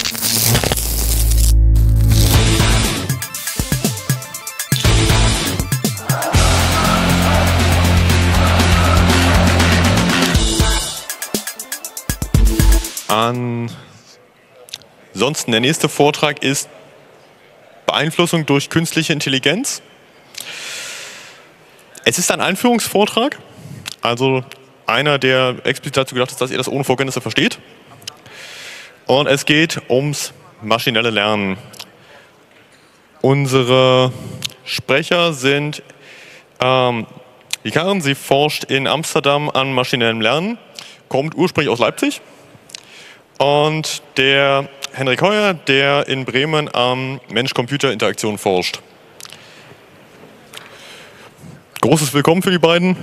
Ansonsten der nächste Vortrag ist Beeinflussung durch künstliche Intelligenz. Es ist ein Einführungsvortrag, also einer, der explizit dazu gedacht ist, dass ihr das ohne Vorkenntnisse versteht. Und es geht ums maschinelle Lernen. Unsere Sprecher sind die Karen, sie forscht in Amsterdam an maschinellem Lernen, kommt ursprünglich aus Leipzig. Und der Henrik Heuer, der in Bremen am Mensch-Computer-Interaktion forscht. Großes Willkommen für die beiden.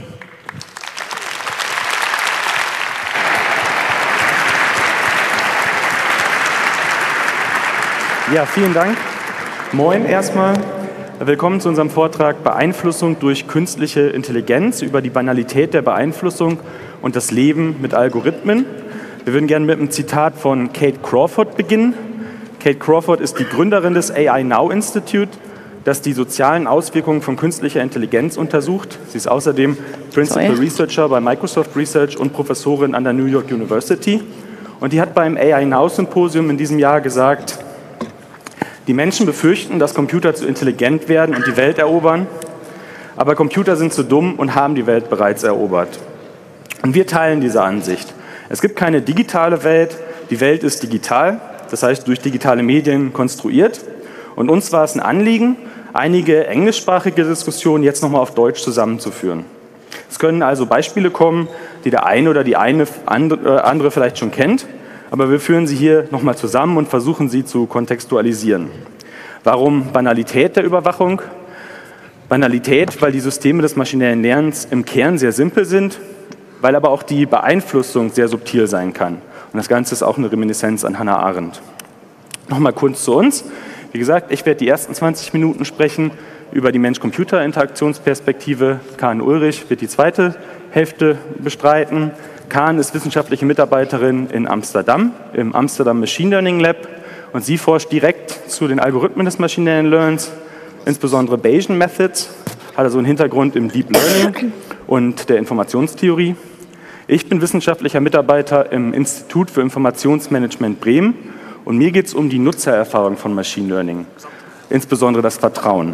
Ja, vielen Dank. Moin erstmal. Willkommen zu unserem Vortrag Beeinflussung durch künstliche Intelligenz über die Banalität der Beeinflussung und das Leben mit Algorithmen. Wir würden gerne mit einem Zitat von Kate Crawford beginnen. Kate Crawford ist die Gründerin des AI Now Institute, das die sozialen Auswirkungen von künstlicher Intelligenz untersucht. Sie ist außerdem Principal Researcher bei Microsoft Research und Professorin an der New York University. Und die hat beim AI Now Symposium in diesem Jahr gesagt, die Menschen befürchten, dass Computer zu intelligent werden und die Welt erobern, aber Computer sind zu dumm und haben die Welt bereits erobert. Und wir teilen diese Ansicht. Es gibt keine digitale Welt, die Welt ist digital, das heißt durch digitale Medien konstruiert. Und uns war es ein Anliegen, einige englischsprachige Diskussionen jetzt nochmal auf Deutsch zusammenzuführen. Es können also Beispiele kommen, die der eine oder die andere vielleicht schon kennt, aber wir führen sie hier nochmal zusammen und versuchen sie zu kontextualisieren. Warum Banalität der Überwachung? Banalität, weil die Systeme des maschinellen Lernens im Kern sehr simpel sind, weil aber auch die Beeinflussung sehr subtil sein kann. Und das Ganze ist auch eine Reminiszenz an Hannah Arendt. Nochmal kurz zu uns. Wie gesagt, ich werde die ersten 20 Minuten sprechen über die Mensch-Computer-Interaktionsperspektive. Karen Ulrich wird die zweite Hälfte bestreiten. Karen ist wissenschaftliche Mitarbeiterin in Amsterdam, im Amsterdam Machine Learning Lab. Und sie forscht direkt zu den Algorithmen des maschinellen Lernens, insbesondere Bayesian Methods, hat also einen Hintergrund im Deep Learning und der Informationstheorie. Ich bin wissenschaftlicher Mitarbeiter im Institut für Informationsmanagement Bremen und mir geht es um die Nutzererfahrung von Machine Learning, insbesondere das Vertrauen.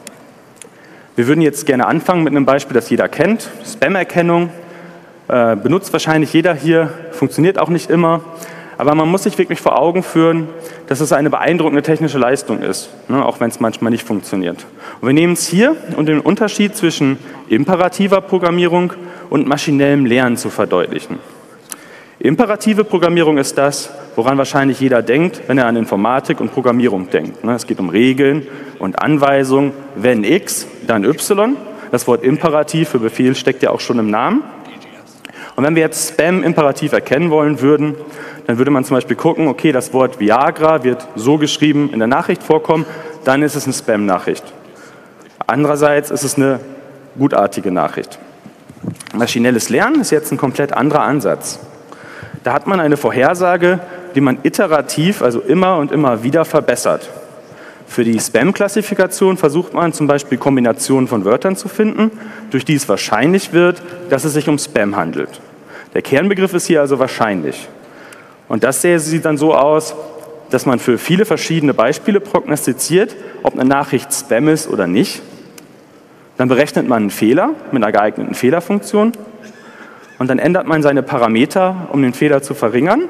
Wir würden jetzt gerne anfangen mit einem Beispiel, das jeder kennt, Spam-Erkennung. Benutzt wahrscheinlich jeder hier, funktioniert auch nicht immer, aber man muss sich wirklich vor Augen führen, dass es eine beeindruckende technische Leistung ist, ne, auch wenn es manchmal nicht funktioniert. Und wir nehmen es hier, um den Unterschied zwischen imperativer Programmierung und maschinellem Lernen zu verdeutlichen. Imperative Programmierung ist das, woran wahrscheinlich jeder denkt, wenn er an Informatik und Programmierung denkt. Es geht um Regeln und Anweisungen. Wenn X, dann Y. Das Wort Imperativ für Befehl steckt ja auch schon im Namen. Und wenn wir jetzt Spam imperativ erkennen wollen würden, dann würde man zum Beispiel gucken, okay, das Wort Viagra wird so geschrieben in der Nachricht vorkommen, dann ist es eine Spam-Nachricht. Andererseits ist es eine gutartige Nachricht. Maschinelles Lernen ist jetzt ein komplett anderer Ansatz. Da hat man eine Vorhersage, die man iterativ, also immer und immer wieder verbessert. Für die Spam-Klassifikation versucht man zum Beispiel Kombinationen von Wörtern zu finden, durch die es wahrscheinlich wird, dass es sich um Spam handelt. Der Kernbegriff ist hier also wahrscheinlich. Und das sieht dann so aus, dass man für viele verschiedene Beispiele prognostiziert, ob eine Nachricht Spam ist oder nicht. Dann berechnet man einen Fehler mit einer geeigneten Fehlerfunktion und dann ändert man seine Parameter, um den Fehler zu verringern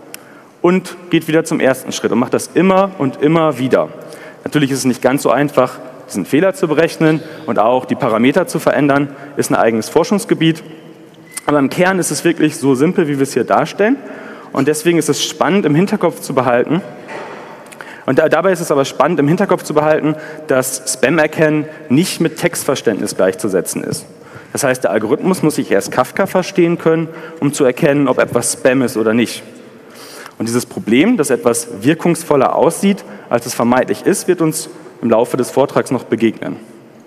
und geht wieder zum ersten Schritt und macht das immer und immer wieder. Natürlich ist es nicht ganz so einfach, diesen Fehler zu berechnen und auch die Parameter zu verändern, ist ein eigenes Forschungsgebiet. Aber im Kern ist es wirklich so simpel, wie wir es hier darstellen. Und deswegen ist es spannend im Hinterkopf zu behalten. Und dabei ist es aber spannend im Hinterkopf zu behalten, dass Spam-Erkennen nicht mit Textverständnis gleichzusetzen ist. Das heißt, der Algorithmus muss sich erst Kafka verstehen können, um zu erkennen, ob etwas Spam ist oder nicht. Und dieses Problem, dass etwas wirkungsvoller aussieht, als es vermeintlich ist, wird uns im Laufe des Vortrags noch begegnen.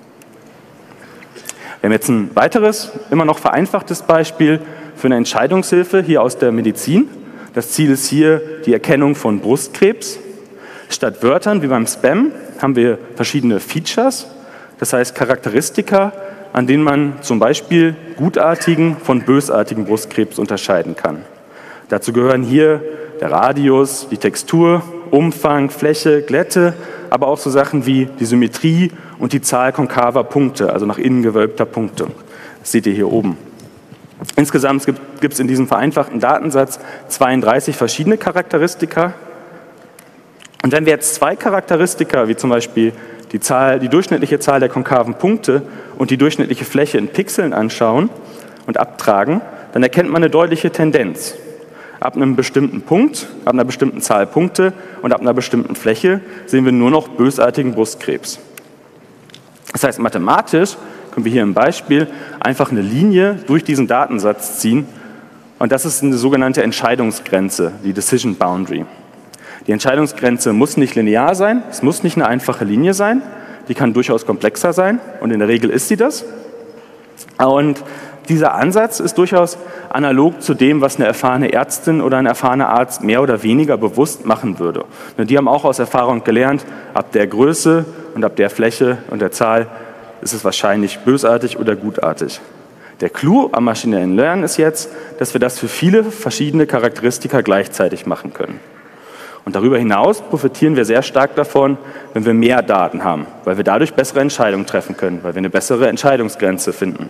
Wir haben jetzt ein weiteres, immer noch vereinfachtes Beispiel für eine Entscheidungshilfe hier aus der Medizin. Das Ziel ist hier die Erkennung von Brustkrebs. Statt Wörtern wie beim Spam haben wir verschiedene Features, das heißt Charakteristika, an denen man zum Beispiel gutartigen von bösartigen Brustkrebs unterscheiden kann. Dazu gehören hier der Radius, die Textur, Umfang, Fläche, Glätte, aber auch so Sachen wie die Symmetrie und die Zahl konkaver Punkte, also nach innen gewölbter Punkte. Das seht ihr hier oben. Insgesamt gibt es in diesem vereinfachten Datensatz 32 verschiedene Charakteristika. Und wenn wir jetzt zwei Charakteristika, wie zum Beispiel die durchschnittliche Zahl der konkaven Punkte und die durchschnittliche Fläche in Pixeln anschauen und abtragen, dann erkennt man eine deutliche Tendenz. Ab einem bestimmten Punkt, ab einer bestimmten Zahl Punkte und ab einer bestimmten Fläche sehen wir nur noch bösartigen Brustkrebs. Das heißt, mathematisch können wir hier im Beispiel einfach eine Linie durch diesen Datensatz ziehen und das ist eine sogenannte Entscheidungsgrenze, die Decision Boundary. Die Entscheidungsgrenze muss nicht linear sein, es muss nicht eine einfache Linie sein, die kann durchaus komplexer sein und in der Regel ist sie das. Und dieser Ansatz ist durchaus analog zu dem, was eine erfahrene Ärztin oder ein erfahrener Arzt mehr oder weniger bewusst machen würde. Die haben auch aus Erfahrung gelernt, ab der Größe und ab der Fläche und der Zahl ist es wahrscheinlich bösartig oder gutartig. Der Clou am maschinellen Lernen ist jetzt, dass wir das für viele verschiedene Charakteristika gleichzeitig machen können. Und darüber hinaus profitieren wir sehr stark davon, wenn wir mehr Daten haben, weil wir dadurch bessere Entscheidungen treffen können, weil wir eine bessere Entscheidungsgrenze finden.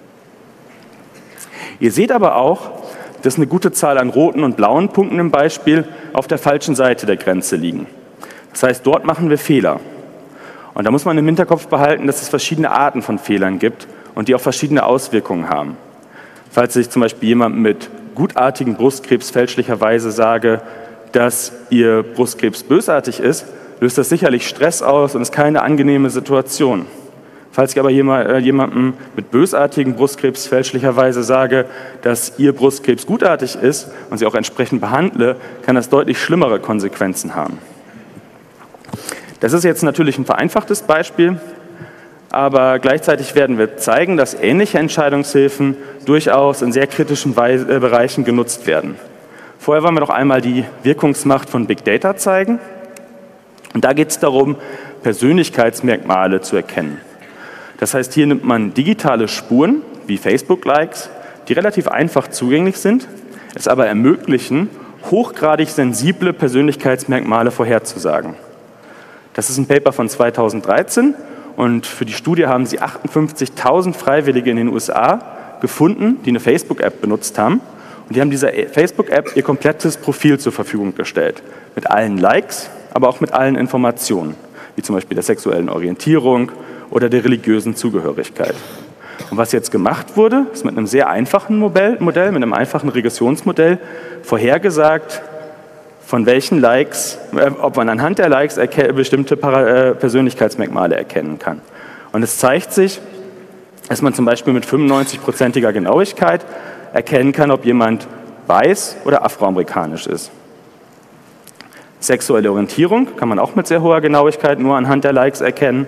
Ihr seht aber auch, dass eine gute Zahl an roten und blauen Punkten im Beispiel auf der falschen Seite der Grenze liegen. Das heißt, dort machen wir Fehler. Und da muss man im Hinterkopf behalten, dass es verschiedene Arten von Fehlern gibt und die auch verschiedene Auswirkungen haben. Falls ich zum Beispiel jemandem mit gutartigen Brustkrebs fälschlicherweise sage, dass ihr Brustkrebs bösartig ist, löst das sicherlich Stress aus und ist keine angenehme Situation. Falls ich aber jemandem mit bösartigen Brustkrebs fälschlicherweise sage, dass ihr Brustkrebs gutartig ist und sie auch entsprechend behandle, kann das deutlich schlimmere Konsequenzen haben. Das ist jetzt natürlich ein vereinfachtes Beispiel, aber gleichzeitig werden wir zeigen, dass ähnliche Entscheidungshilfen durchaus in sehr kritischen Bereichen genutzt werden. Vorher wollen wir noch einmal die Wirkungsmacht von Big Data zeigen. Und da geht es darum, Persönlichkeitsmerkmale zu erkennen. Das heißt, hier nimmt man digitale Spuren, wie Facebook-Likes, die relativ einfach zugänglich sind, es aber ermöglichen, hochgradig sensible Persönlichkeitsmerkmale vorherzusagen. Das ist ein Paper von 2013 und für die Studie haben sie 58.000 Freiwillige in den USA gefunden, die eine Facebook-App benutzt haben. Und die haben dieser Facebook-App ihr komplettes Profil zur Verfügung gestellt. Mit allen Likes, aber auch mit allen Informationen, wie zum Beispiel der sexuellen Orientierung oder der religiösen Zugehörigkeit. Und was jetzt gemacht wurde, ist mit einem sehr einfachen Modell, mit einem einfachen Regressionsmodell vorhergesagt, von welchen Likes, ob man anhand der Likes bestimmte Persönlichkeitsmerkmale erkennen kann. Und es zeigt sich, dass man zum Beispiel mit 95%iger Genauigkeit erkennen kann, ob jemand weiß oder afroamerikanisch ist. Sexuelle Orientierung kann man auch mit sehr hoher Genauigkeit nur anhand der Likes erkennen.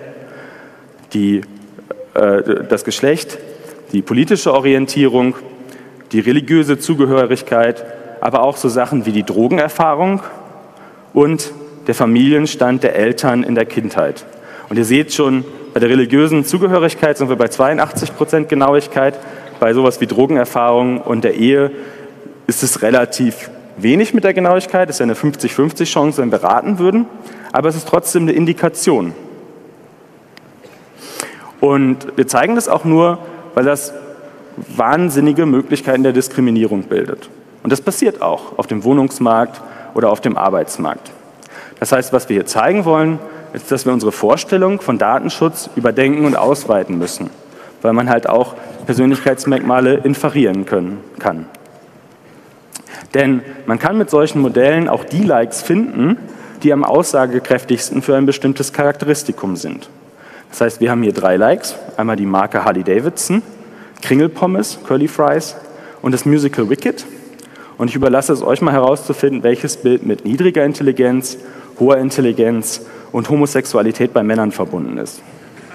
Das Geschlecht, die politische Orientierung, die religiöse Zugehörigkeit, aber auch so Sachen wie die Drogenerfahrung und der Familienstand der Eltern in der Kindheit. Und ihr seht schon, bei der religiösen Zugehörigkeit sind wir bei 82% Genauigkeit. Bei sowas wie Drogenerfahrung und der Ehe ist es relativ wenig mit der Genauigkeit. Es ist ja eine 50-50 Chance, wenn wir raten würden. Aber es ist trotzdem eine Indikation. Und wir zeigen das auch nur, weil das wahnsinnige Möglichkeiten der Diskriminierung bildet. Und das passiert auch auf dem Wohnungsmarkt oder auf dem Arbeitsmarkt. Das heißt, was wir hier zeigen wollen, ist, dass wir unsere Vorstellung von Datenschutz überdenken und ausweiten müssen, weil man halt auch Persönlichkeitsmerkmale inferieren kann. Denn man kann mit solchen Modellen auch die Likes finden, die am aussagekräftigsten für ein bestimmtes Charakteristikum sind. Das heißt, wir haben hier 3 Likes, einmal die Marke Harley-Davidson, Kringelpommes, Curly Fries und das Musical Wicked. Und ich überlasse es euch mal herauszufinden, welches Bild mit niedriger Intelligenz, hoher Intelligenz und Homosexualität bei Männern verbunden ist.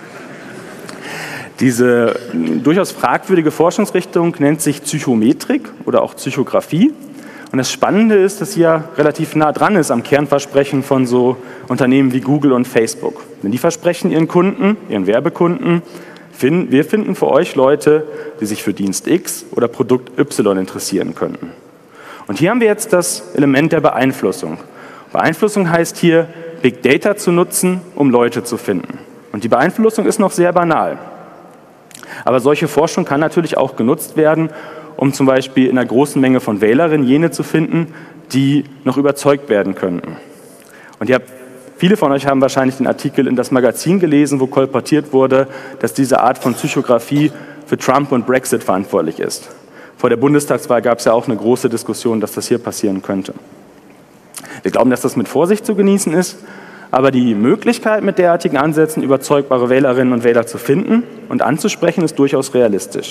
Diese durchaus fragwürdige Forschungsrichtung nennt sich Psychometrik oder auch Psychographie. Und das Spannende ist, dass sie ja relativ nah dran ist am Kernversprechen von so Unternehmen wie Google und Facebook. Denn die versprechen ihren Kunden, ihren Werbekunden, wir finden für euch Leute, die sich für Dienst X oder Produkt Y interessieren könnten. Und hier haben wir jetzt das Element der Beeinflussung. Beeinflussung heißt hier, Big Data zu nutzen, um Leute zu finden. Und die Beeinflussung ist noch sehr banal. Aber solche Forschung kann natürlich auch genutzt werden, um zum Beispiel in einer großen Menge von Wählerinnen jene zu finden, die noch überzeugt werden könnten. Und viele von euch haben wahrscheinlich den Artikel in das Magazin gelesen, wo kolportiert wurde, dass diese Art von Psychografie für Trump und Brexit verantwortlich ist. Vor der Bundestagswahl gab es ja auch eine große Diskussion, dass das hier passieren könnte. Wir glauben, dass das mit Vorsicht zu genießen ist, aber die Möglichkeit, mit derartigen Ansätzen überzeugbare Wählerinnen und Wähler zu finden und anzusprechen, ist durchaus realistisch.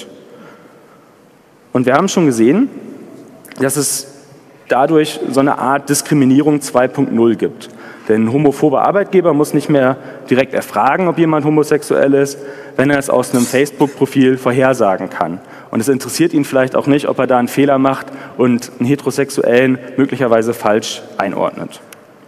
Und wir haben schon gesehen, dass es dadurch so eine Art Diskriminierung 2.0 gibt. Denn ein homophober Arbeitgeber muss nicht mehr direkt erfragen, ob jemand homosexuell ist, wenn er es aus einem Facebook-Profil vorhersagen kann. Und es interessiert ihn vielleicht auch nicht, ob er da einen Fehler macht und einen Heterosexuellen möglicherweise falsch einordnet.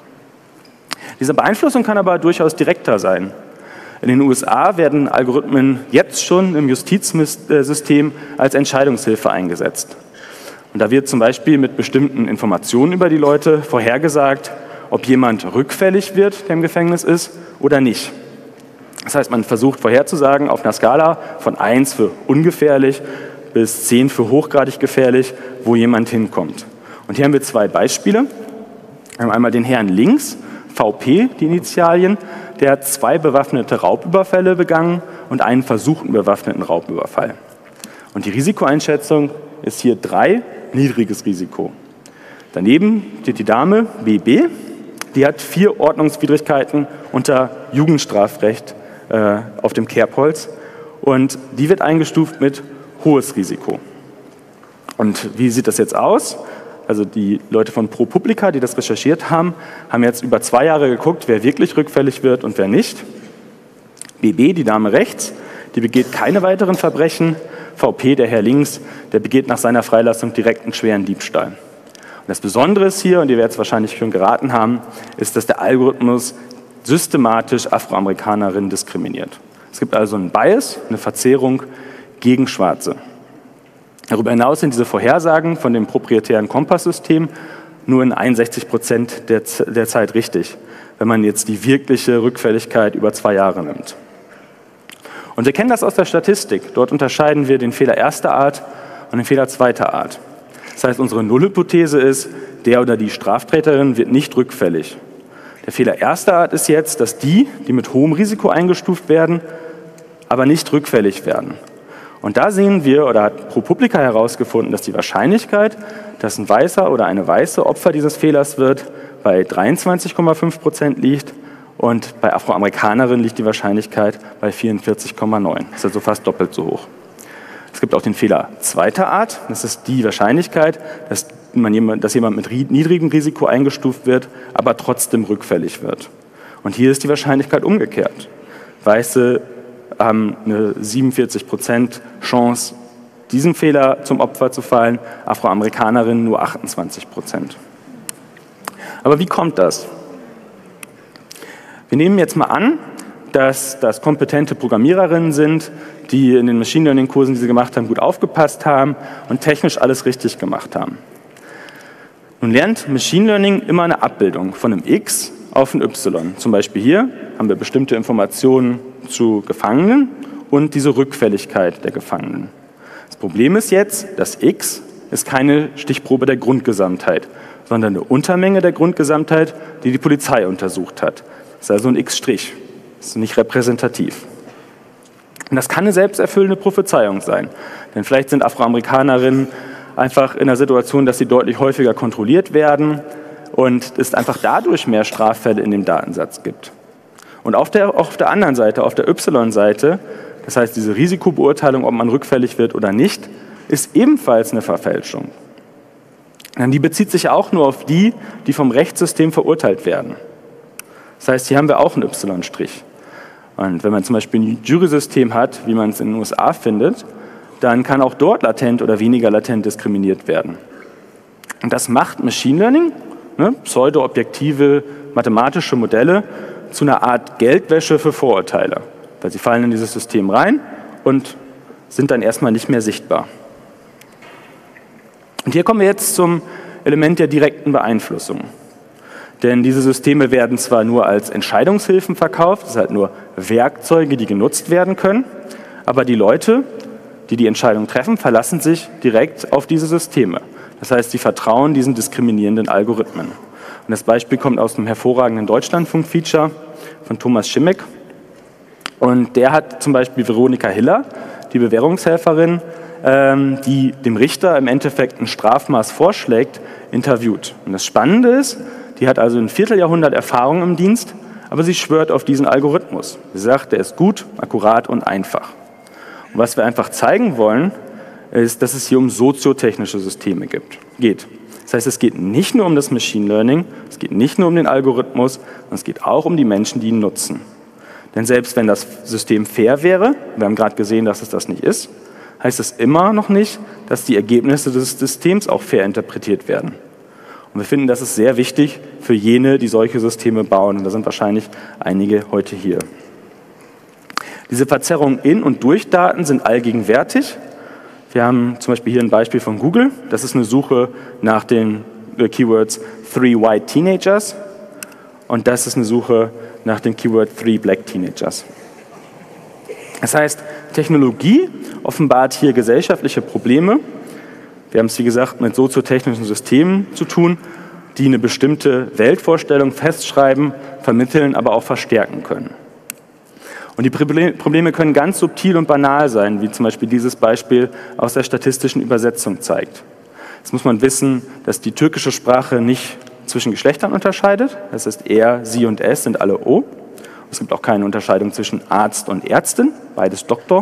Diese Beeinflussung kann aber durchaus direkter sein. In den USA werden Algorithmen jetzt schon im Justizsystem als Entscheidungshilfe eingesetzt. Und da wird zum Beispiel mit bestimmten Informationen über die Leute vorhergesagt, ob jemand rückfällig wird, der im Gefängnis ist, oder nicht. Das heißt, man versucht vorherzusagen auf einer Skala von 1 für ungefährlich bis 10 für hochgradig gefährlich, wo jemand hinkommt. Und hier haben wir zwei Beispiele. Wir haben einmal den Herrn links, VP, die Initialien, der hat 2 bewaffnete Raubüberfälle begangen und einen versuchten bewaffneten Raubüberfall. Und die Risikoeinschätzung ist hier 3, niedriges Risiko. Daneben steht die Dame, BB, die hat 4 Ordnungswidrigkeiten unter Jugendstrafrecht auf dem Kerbholz und die wird eingestuft mit hohes Risiko. Und wie sieht das jetzt aus? Also die Leute von ProPublica, die das recherchiert haben, haben jetzt über 2 Jahre geguckt, wer wirklich rückfällig wird und wer nicht. BB, die Dame rechts, die begeht keine weiteren Verbrechen. VP, der Herr links, der begeht nach seiner Freilassung direkt einen schweren Diebstahl. Und das Besondere ist hier, und ihr werdet es wahrscheinlich schon geraten haben, ist, dass der Algorithmus systematisch Afroamerikanerinnen diskriminiert. Es gibt also einen Bias, eine Verzerrung gegen Schwarze. Darüber hinaus sind diese Vorhersagen von dem proprietären Kompasssystem nur in 61% der Zeit richtig, wenn man jetzt die wirkliche Rückfälligkeit über 2 Jahre nimmt. Und wir kennen das aus der Statistik. Dort unterscheiden wir den Fehler erster Art und den Fehler zweiter Art. Das heißt, unsere Nullhypothese ist, der oder die Straftäterin wird nicht rückfällig. Der Fehler erster Art ist jetzt, dass die mit hohem Risiko eingestuft werden, aber nicht rückfällig werden. Und da sehen wir, oder hat ProPublica herausgefunden, dass die Wahrscheinlichkeit, dass ein weißer oder eine weiße Opfer dieses Fehlers wird, bei 23,5% liegt und bei Afroamerikanerinnen liegt die Wahrscheinlichkeit bei 44,9%. Das ist also fast doppelt so hoch. Es gibt auch den Fehler zweiter Art. Das ist die Wahrscheinlichkeit, dass jemand mit niedrigem Risiko eingestuft wird, aber trotzdem rückfällig wird. Und hier ist die Wahrscheinlichkeit umgekehrt. Weiße haben eine 47% Chance, diesem Fehler zum Opfer zu fallen, Afroamerikanerinnen nur 28%. Aber wie kommt das? Wir nehmen jetzt mal an, dass das kompetente Programmiererinnen sind, die in den Machine Learning Kursen, die sie gemacht haben, gut aufgepasst haben und technisch alles richtig gemacht haben. Nun lernt Machine Learning immer eine Abbildung von einem X auf ein Y. Zum Beispiel hier haben wir bestimmte Informationen zu Gefangenen und diese Rückfälligkeit der Gefangenen. Das Problem ist jetzt, das X ist keine Stichprobe der Grundgesamtheit, sondern eine Untermenge der Grundgesamtheit, die die Polizei untersucht hat. Das ist also ein X'. Das ist nicht repräsentativ. Und das kann eine selbsterfüllende Prophezeiung sein. Denn vielleicht sind Afroamerikanerinnen einfach in der Situation, dass sie deutlich häufiger kontrolliert werden und es einfach dadurch mehr Straffälle in dem Datensatz gibt. Und auf der anderen Seite, auf der Y-Seite, das heißt diese Risikobeurteilung, ob man rückfällig wird oder nicht, ist ebenfalls eine Verfälschung. Denn die bezieht sich auch nur auf die vom Rechtssystem verurteilt werden. Das heißt, hier haben wir auch einen Y'. Und wenn man zum Beispiel ein Jurysystem hat, wie man es in den USA findet, dann kann auch dort latent oder weniger latent diskriminiert werden. Und das macht Machine Learning, ne, pseudo-objektive mathematische Modelle, zu einer Art Geldwäsche für Vorurteile. Weil sie fallen in dieses System rein und sind dann erstmal nicht mehr sichtbar. Und hier kommen wir jetzt zum Element der direkten Beeinflussung. Denn diese Systeme werden zwar nur als Entscheidungshilfen verkauft, das sind halt nur Werkzeuge, die genutzt werden können, aber die Leute, die die Entscheidung treffen, verlassen sich direkt auf diese Systeme. Das heißt, sie vertrauen diesen diskriminierenden Algorithmen. Und das Beispiel kommt aus einem hervorragenden Deutschlandfunk-Feature von Thomas Schimmeck. Und der hat zum Beispiel Veronika Hiller, die Bewährungshelferin, die dem Richter im Endeffekt ein Strafmaß vorschlägt, interviewt. Und das Spannende ist, die hat also ein Vierteljahrhundert Erfahrung im Dienst, aber sie schwört auf diesen Algorithmus. Sie sagt, der ist gut, akkurat und einfach. Und was wir einfach zeigen wollen, ist, dass es hier um soziotechnische Systeme geht. Das heißt, es geht nicht nur um das Machine Learning, es geht nicht nur um den Algorithmus, sondern es geht auch um die Menschen, die ihn nutzen. Denn selbst wenn das System fair wäre, wir haben gerade gesehen, dass es das nicht ist, heißt es immer noch nicht, dass die Ergebnisse des Systems auch fair interpretiert werden. Und wir finden, das ist sehr wichtig für jene, die solche Systeme bauen. Und da sind wahrscheinlich einige heute hier. Diese Verzerrungen in und durch Daten sind allgegenwärtig. Wir haben zum Beispiel hier ein Beispiel von Google. Das ist eine Suche nach den Keywords 3 White Teenagers. Und das ist eine Suche nach dem Keyword 3 Black Teenagers. Das heißt, Technologie offenbart hier gesellschaftliche Probleme. Wir haben es, wie gesagt, mit soziotechnischen Systemen zu tun, die eine bestimmte Weltvorstellung festschreiben, vermitteln, aber auch verstärken können. Und die Probleme können ganz subtil und banal sein, wie zum Beispiel dieses Beispiel aus der statistischen Übersetzung zeigt. Jetzt muss man wissen, dass die türkische Sprache nicht zwischen Geschlechtern unterscheidet. Das heißt, er, sie und es sind alle O. Es gibt auch keine Unterscheidung zwischen Arzt und Ärztin, beides Doktor.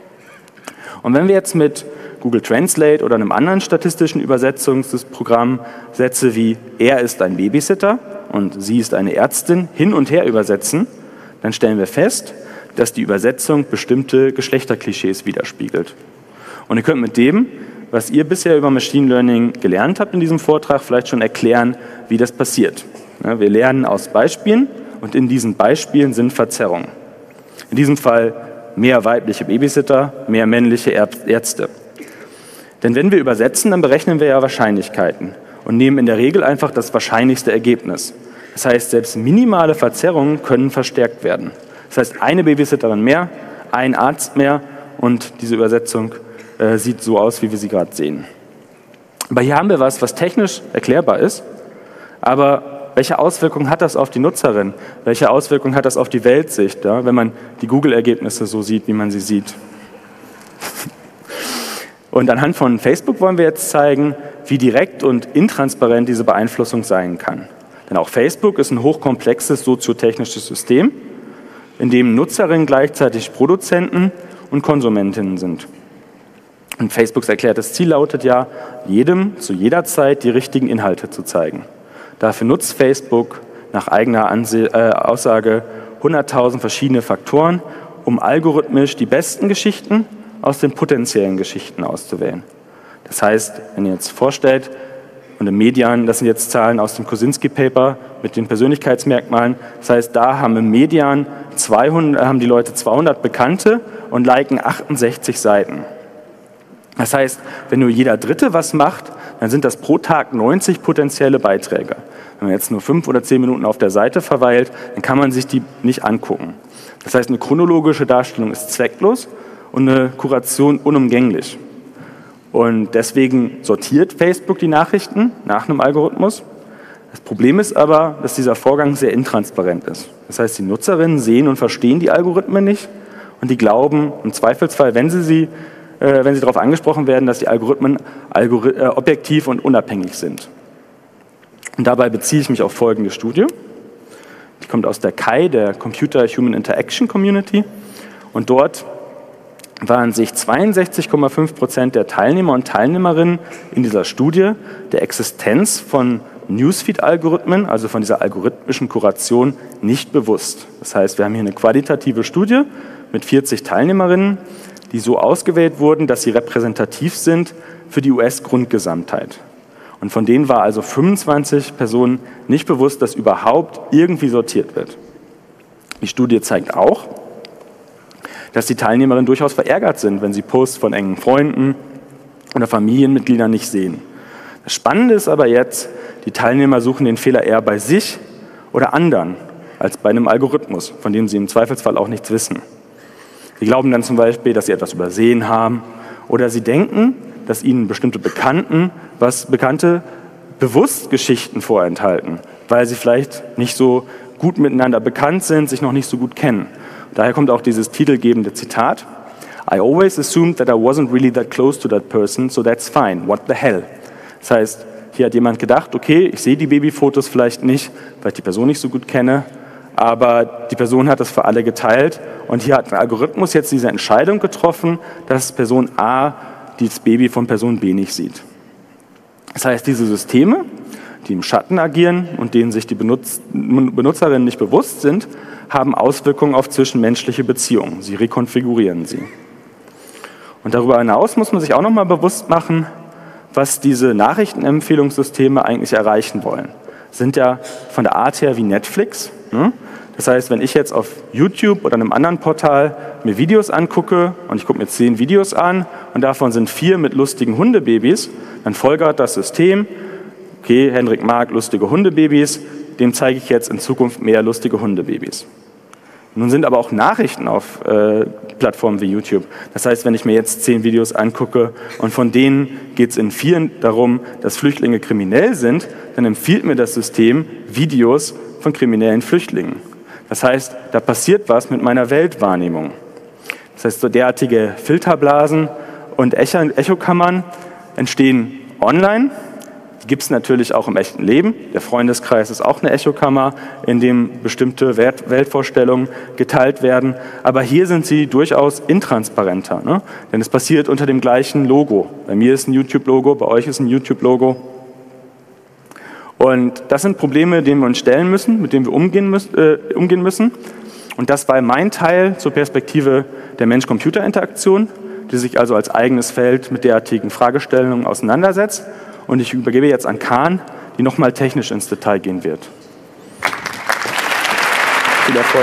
Und wenn wir jetzt mit Google Translate oder einem anderen statistischen Übersetzungsprogramm Sätze wie er ist ein Babysitter und sie ist eine Ärztin hin und her übersetzen, dann stellen wir fest, dass die Übersetzung bestimmte Geschlechterklischees widerspiegelt. Und ihr könnt mit dem, was ihr bisher über Machine Learning gelernt habt in diesem Vortrag, vielleicht schon erklären, wie das passiert. Ja, wir lernen aus Beispielen und in diesen Beispielen sind Verzerrungen. In diesem Fall mehr weibliche Babysitter, mehr männliche Ärzte. Denn wenn wir übersetzen, dann berechnen wir ja Wahrscheinlichkeiten und nehmen in der Regel einfach das wahrscheinlichste Ergebnis. Das heißt, selbst minimale Verzerrungen können verstärkt werden. Das heißt, eine Babysitterin mehr, ein Arzt mehr und diese Übersetzung sieht so aus, wie wir sie gerade sehen. Aber hier haben wir was technisch erklärbar ist, aber welche Auswirkungen hat das auf die Nutzerin? Welche Auswirkungen hat das auf die Weltsicht, ja, wenn man die Google-Ergebnisse so sieht, wie man sie sieht? Und anhand von Facebook wollen wir jetzt zeigen, wie direkt und intransparent diese Beeinflussung sein kann. Denn auch Facebook ist ein hochkomplexes soziotechnisches System, in dem Nutzerinnen gleichzeitig Produzenten und Konsumentinnen sind. Und Facebooks erklärtes Ziel lautet ja, jedem zu jeder Zeit die richtigen Inhalte zu zeigen. Dafür nutzt Facebook nach eigener Aussage 100.000 verschiedene Faktoren, um algorithmisch die besten Geschichten aus den potenziellen Geschichten auszuwählen. Das heißt, wenn ihr jetzt vorstellt, und im Median, das sind jetzt Zahlen aus dem Kosinski-Paper mit den Persönlichkeitsmerkmalen, das heißt, da haben im Median haben die Leute 200 Bekannte und liken 68 Seiten. Das heißt, wenn nur jeder Dritte was macht, dann sind das pro Tag 90 potenzielle Beiträge. Wenn man jetzt nur 5 oder 10 Minuten auf der Seite verweilt, dann kann man sich die nicht angucken. Das heißt, eine chronologische Darstellung ist zwecklos und eine Kuration unumgänglich. Und deswegen sortiert Facebook die Nachrichten nach einem Algorithmus. Das Problem ist aber, dass dieser Vorgang sehr intransparent ist. Das heißt, die Nutzerinnen sehen und verstehen die Algorithmen nicht und die glauben im Zweifelsfall, wenn sie darauf angesprochen werden, dass die Algorithmen objektiv und unabhängig sind. Und dabei beziehe ich mich auf folgende Studie. Die kommt aus der CHI, der Computer Human Interaction Community. Und dort waren sich 62,5% der Teilnehmer und Teilnehmerinnen in dieser Studie der Existenz von Newsfeed-Algorithmen, also von dieser algorithmischen Kuration, nicht bewusst. Das heißt, wir haben hier eine qualitative Studie mit 40 Teilnehmerinnen, die so ausgewählt wurden, dass sie repräsentativ sind für die US-Grundgesamtheit. Und von denen war also 25 Personen nicht bewusst, dass überhaupt irgendwie sortiert wird. Die Studie zeigt auch, dass die Teilnehmerinnen durchaus verärgert sind, wenn sie Posts von engen Freunden oder Familienmitgliedern nicht sehen. Das Spannende ist aber jetzt, die Teilnehmer suchen den Fehler eher bei sich oder anderen als bei einem Algorithmus, von dem sie im Zweifelsfall auch nichts wissen. Sie glauben dann zum Beispiel, dass sie etwas übersehen haben oder sie denken, dass ihnen bestimmte Bekannte bewusst Geschichten vorenthalten, weil sie vielleicht nicht so gut miteinander bekannt sind, sich noch nicht so gut kennen. Daher kommt auch dieses titelgebende Zitat: I always assumed that I wasn't really that close to that person, so that's fine, what the hell? Das heißt, hier hat jemand gedacht, okay, ich sehe die Babyfotos vielleicht nicht, weil ich die Person nicht so gut kenne, aber die Person hat das für alle geteilt und hier hat ein Algorithmus jetzt diese Entscheidung getroffen, dass Person A das Baby von Person B nicht sieht. Das heißt, diese Systeme, die im Schatten agieren und denen sich die Benutzerinnen nicht bewusst sind, haben Auswirkungen auf zwischenmenschliche Beziehungen. Sie rekonfigurieren sie. Und darüber hinaus muss man sich auch nochmal bewusst machen, was diese Nachrichtenempfehlungssysteme eigentlich erreichen wollen. Sind ja von der Art her wie Netflix. Das heißt, wenn ich jetzt auf YouTube oder einem anderen Portal mir Videos angucke und ich gucke mir 10 Videos an und davon sind 4 mit lustigen Hundebabys, dann folgert das System, okay, Hendrik mag lustige Hundebabys, dem zeige ich jetzt in Zukunft mehr lustige Hundebabys. Nun sind aber auch Nachrichten auf Plattformen wie YouTube. Das heißt, wenn ich mir jetzt 10 Videos angucke und von denen geht es in 4 darum, dass Flüchtlinge kriminell sind, dann empfiehlt mir das System Videos von kriminellen Flüchtlingen. Das heißt, da passiert was mit meiner Weltwahrnehmung. Das heißt, so derartige Filterblasen und Echokammern entstehen online. Die gibt es natürlich auch im echten Leben. Der Freundeskreis ist auch eine Echokammer, in dem bestimmte Weltvorstellungen geteilt werden. Aber hier sind sie durchaus intransparenter, ne? Denn es passiert unter dem gleichen Logo. Bei mir ist ein YouTube-Logo, bei euch ist ein YouTube-Logo. Und das sind Probleme, denen wir uns stellen müssen, mit denen wir umgehen müssen. Und das war mein Teil zur Perspektive der Mensch-Computer-Interaktion, die sich also als eigenes Feld mit derartigen Fragestellungen auseinandersetzt. Und ich übergebe jetzt an Kahn, die nochmal technisch ins Detail gehen wird. Viel Erfolg.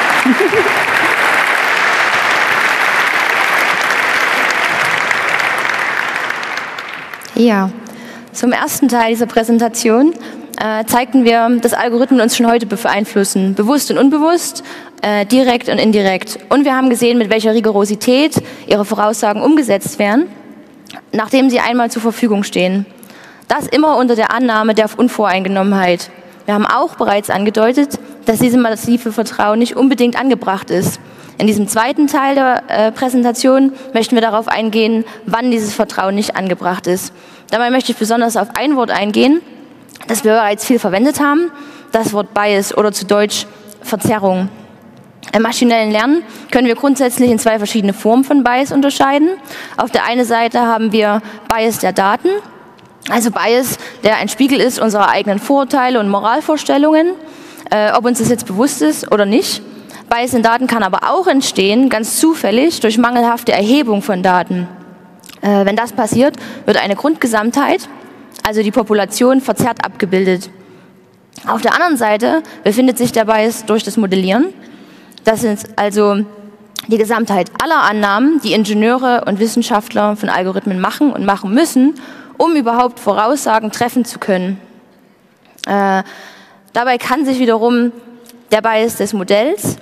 Ja, zum ersten Teil dieser Präsentation zeigten wir, dass Algorithmen uns schon heute beeinflussen, bewusst und unbewusst, direkt und indirekt. Und wir haben gesehen, mit welcher Rigorosität ihre Voraussagen umgesetzt werden, nachdem sie einmal zur Verfügung stehen. Das immer unter der Annahme der Unvoreingenommenheit. Wir haben auch bereits angedeutet, dass dieses massive Vertrauen nicht unbedingt angebracht ist. In diesem zweiten Teil der Präsentation möchten wir darauf eingehen, wann dieses Vertrauen nicht angebracht ist. Dabei möchte ich besonders auf ein Wort eingehen, das wir bereits viel verwendet haben, das Wort Bias oder zu Deutsch Verzerrung. Im maschinellen Lernen können wir grundsätzlich in 2 verschiedene Formen von Bias unterscheiden. Auf der einen Seite haben wir Bias der Daten, also Bias, der ein Spiegel ist unserer eigenen Vorurteile und Moralvorstellungen, ob uns das jetzt bewusst ist oder nicht. Bias in Daten kann aber auch entstehen, ganz zufällig, durch mangelhafte Erhebung von Daten. Wenn das passiert, wird eine Grundgesamtheit, also die Population, verzerrt abgebildet. Auf der anderen Seite befindet sich der Bias durch das Modellieren. Das ist also die Gesamtheit aller Annahmen, die Ingenieure und Wissenschaftler von Algorithmen machen und machen müssen, um überhaupt Voraussagen treffen zu können. Dabei kann sich wiederum der Bias des Modells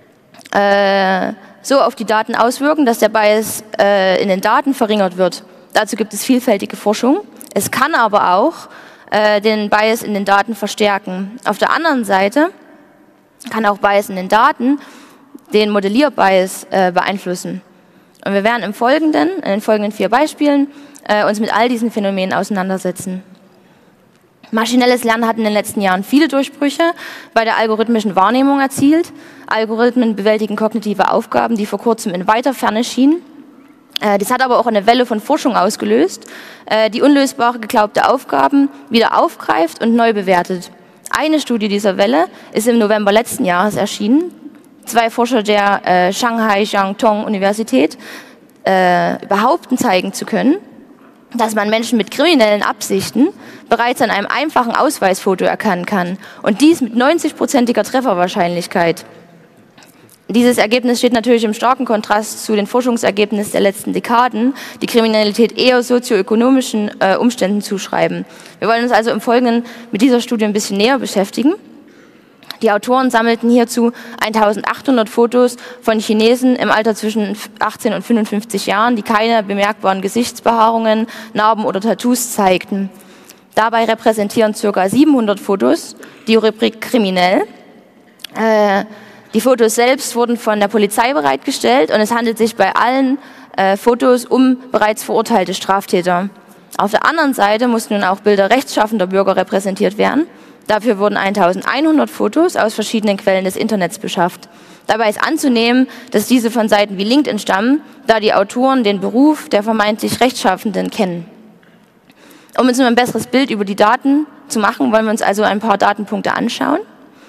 so auf die Daten auswirken, dass der Bias in den Daten verringert wird. Dazu gibt es vielfältige Forschung. Es kann aber auch den Bias in den Daten verstärken. Auf der anderen Seite kann auch Bias in den Daten den Modellierbias beeinflussen. Und wir werden in den folgenden 4 Beispielen uns mit all diesen Phänomenen auseinandersetzen. Maschinelles Lernen hat in den letzten Jahren viele Durchbrüche bei der algorithmischen Wahrnehmung erzielt. Algorithmen bewältigen kognitive Aufgaben, die vor kurzem in weiter Ferne schienen. Das hat aber auch eine Welle von Forschung ausgelöst, die unlösbare geglaubte Aufgaben wieder aufgreift und neu bewertet. Eine Studie dieser Welle ist im November letzten Jahres erschienen. 2 Forscher der Shanghai Jiang Tong Universität behaupten zeigen zu können, dass man Menschen mit kriminellen Absichten bereits an einem einfachen Ausweisfoto erkennen kann. Und dies mit 90%iger Trefferwahrscheinlichkeit. Dieses Ergebnis steht natürlich im starken Kontrast zu den Forschungsergebnissen der letzten Dekaden, die Kriminalität eher sozioökonomischen Umständen zuschreiben. Wir wollen uns also im Folgenden mit dieser Studie ein bisschen näher beschäftigen. Die Autoren sammelten hierzu 1800 Fotos von Chinesen im Alter zwischen 18 und 55 Jahren, die keine bemerkbaren Gesichtsbehaarungen, Narben oder Tattoos zeigten. Dabei repräsentieren ca. 700 Fotos die Rubrik kriminell. Die Fotos selbst wurden von der Polizei bereitgestellt und es handelt sich bei allen Fotos um bereits verurteilte Straftäter. Auf der anderen Seite mussten nun auch Bilder rechtschaffender Bürger repräsentiert werden. Dafür wurden 1100 Fotos aus verschiedenen Quellen des Internets beschafft. Dabei ist anzunehmen, dass diese von Seiten wie LinkedIn stammen, da die Autoren den Beruf der vermeintlich Rechtschaffenden kennen. Um uns nun ein besseres Bild über die Daten zu machen, wollen wir uns also ein paar Datenpunkte anschauen.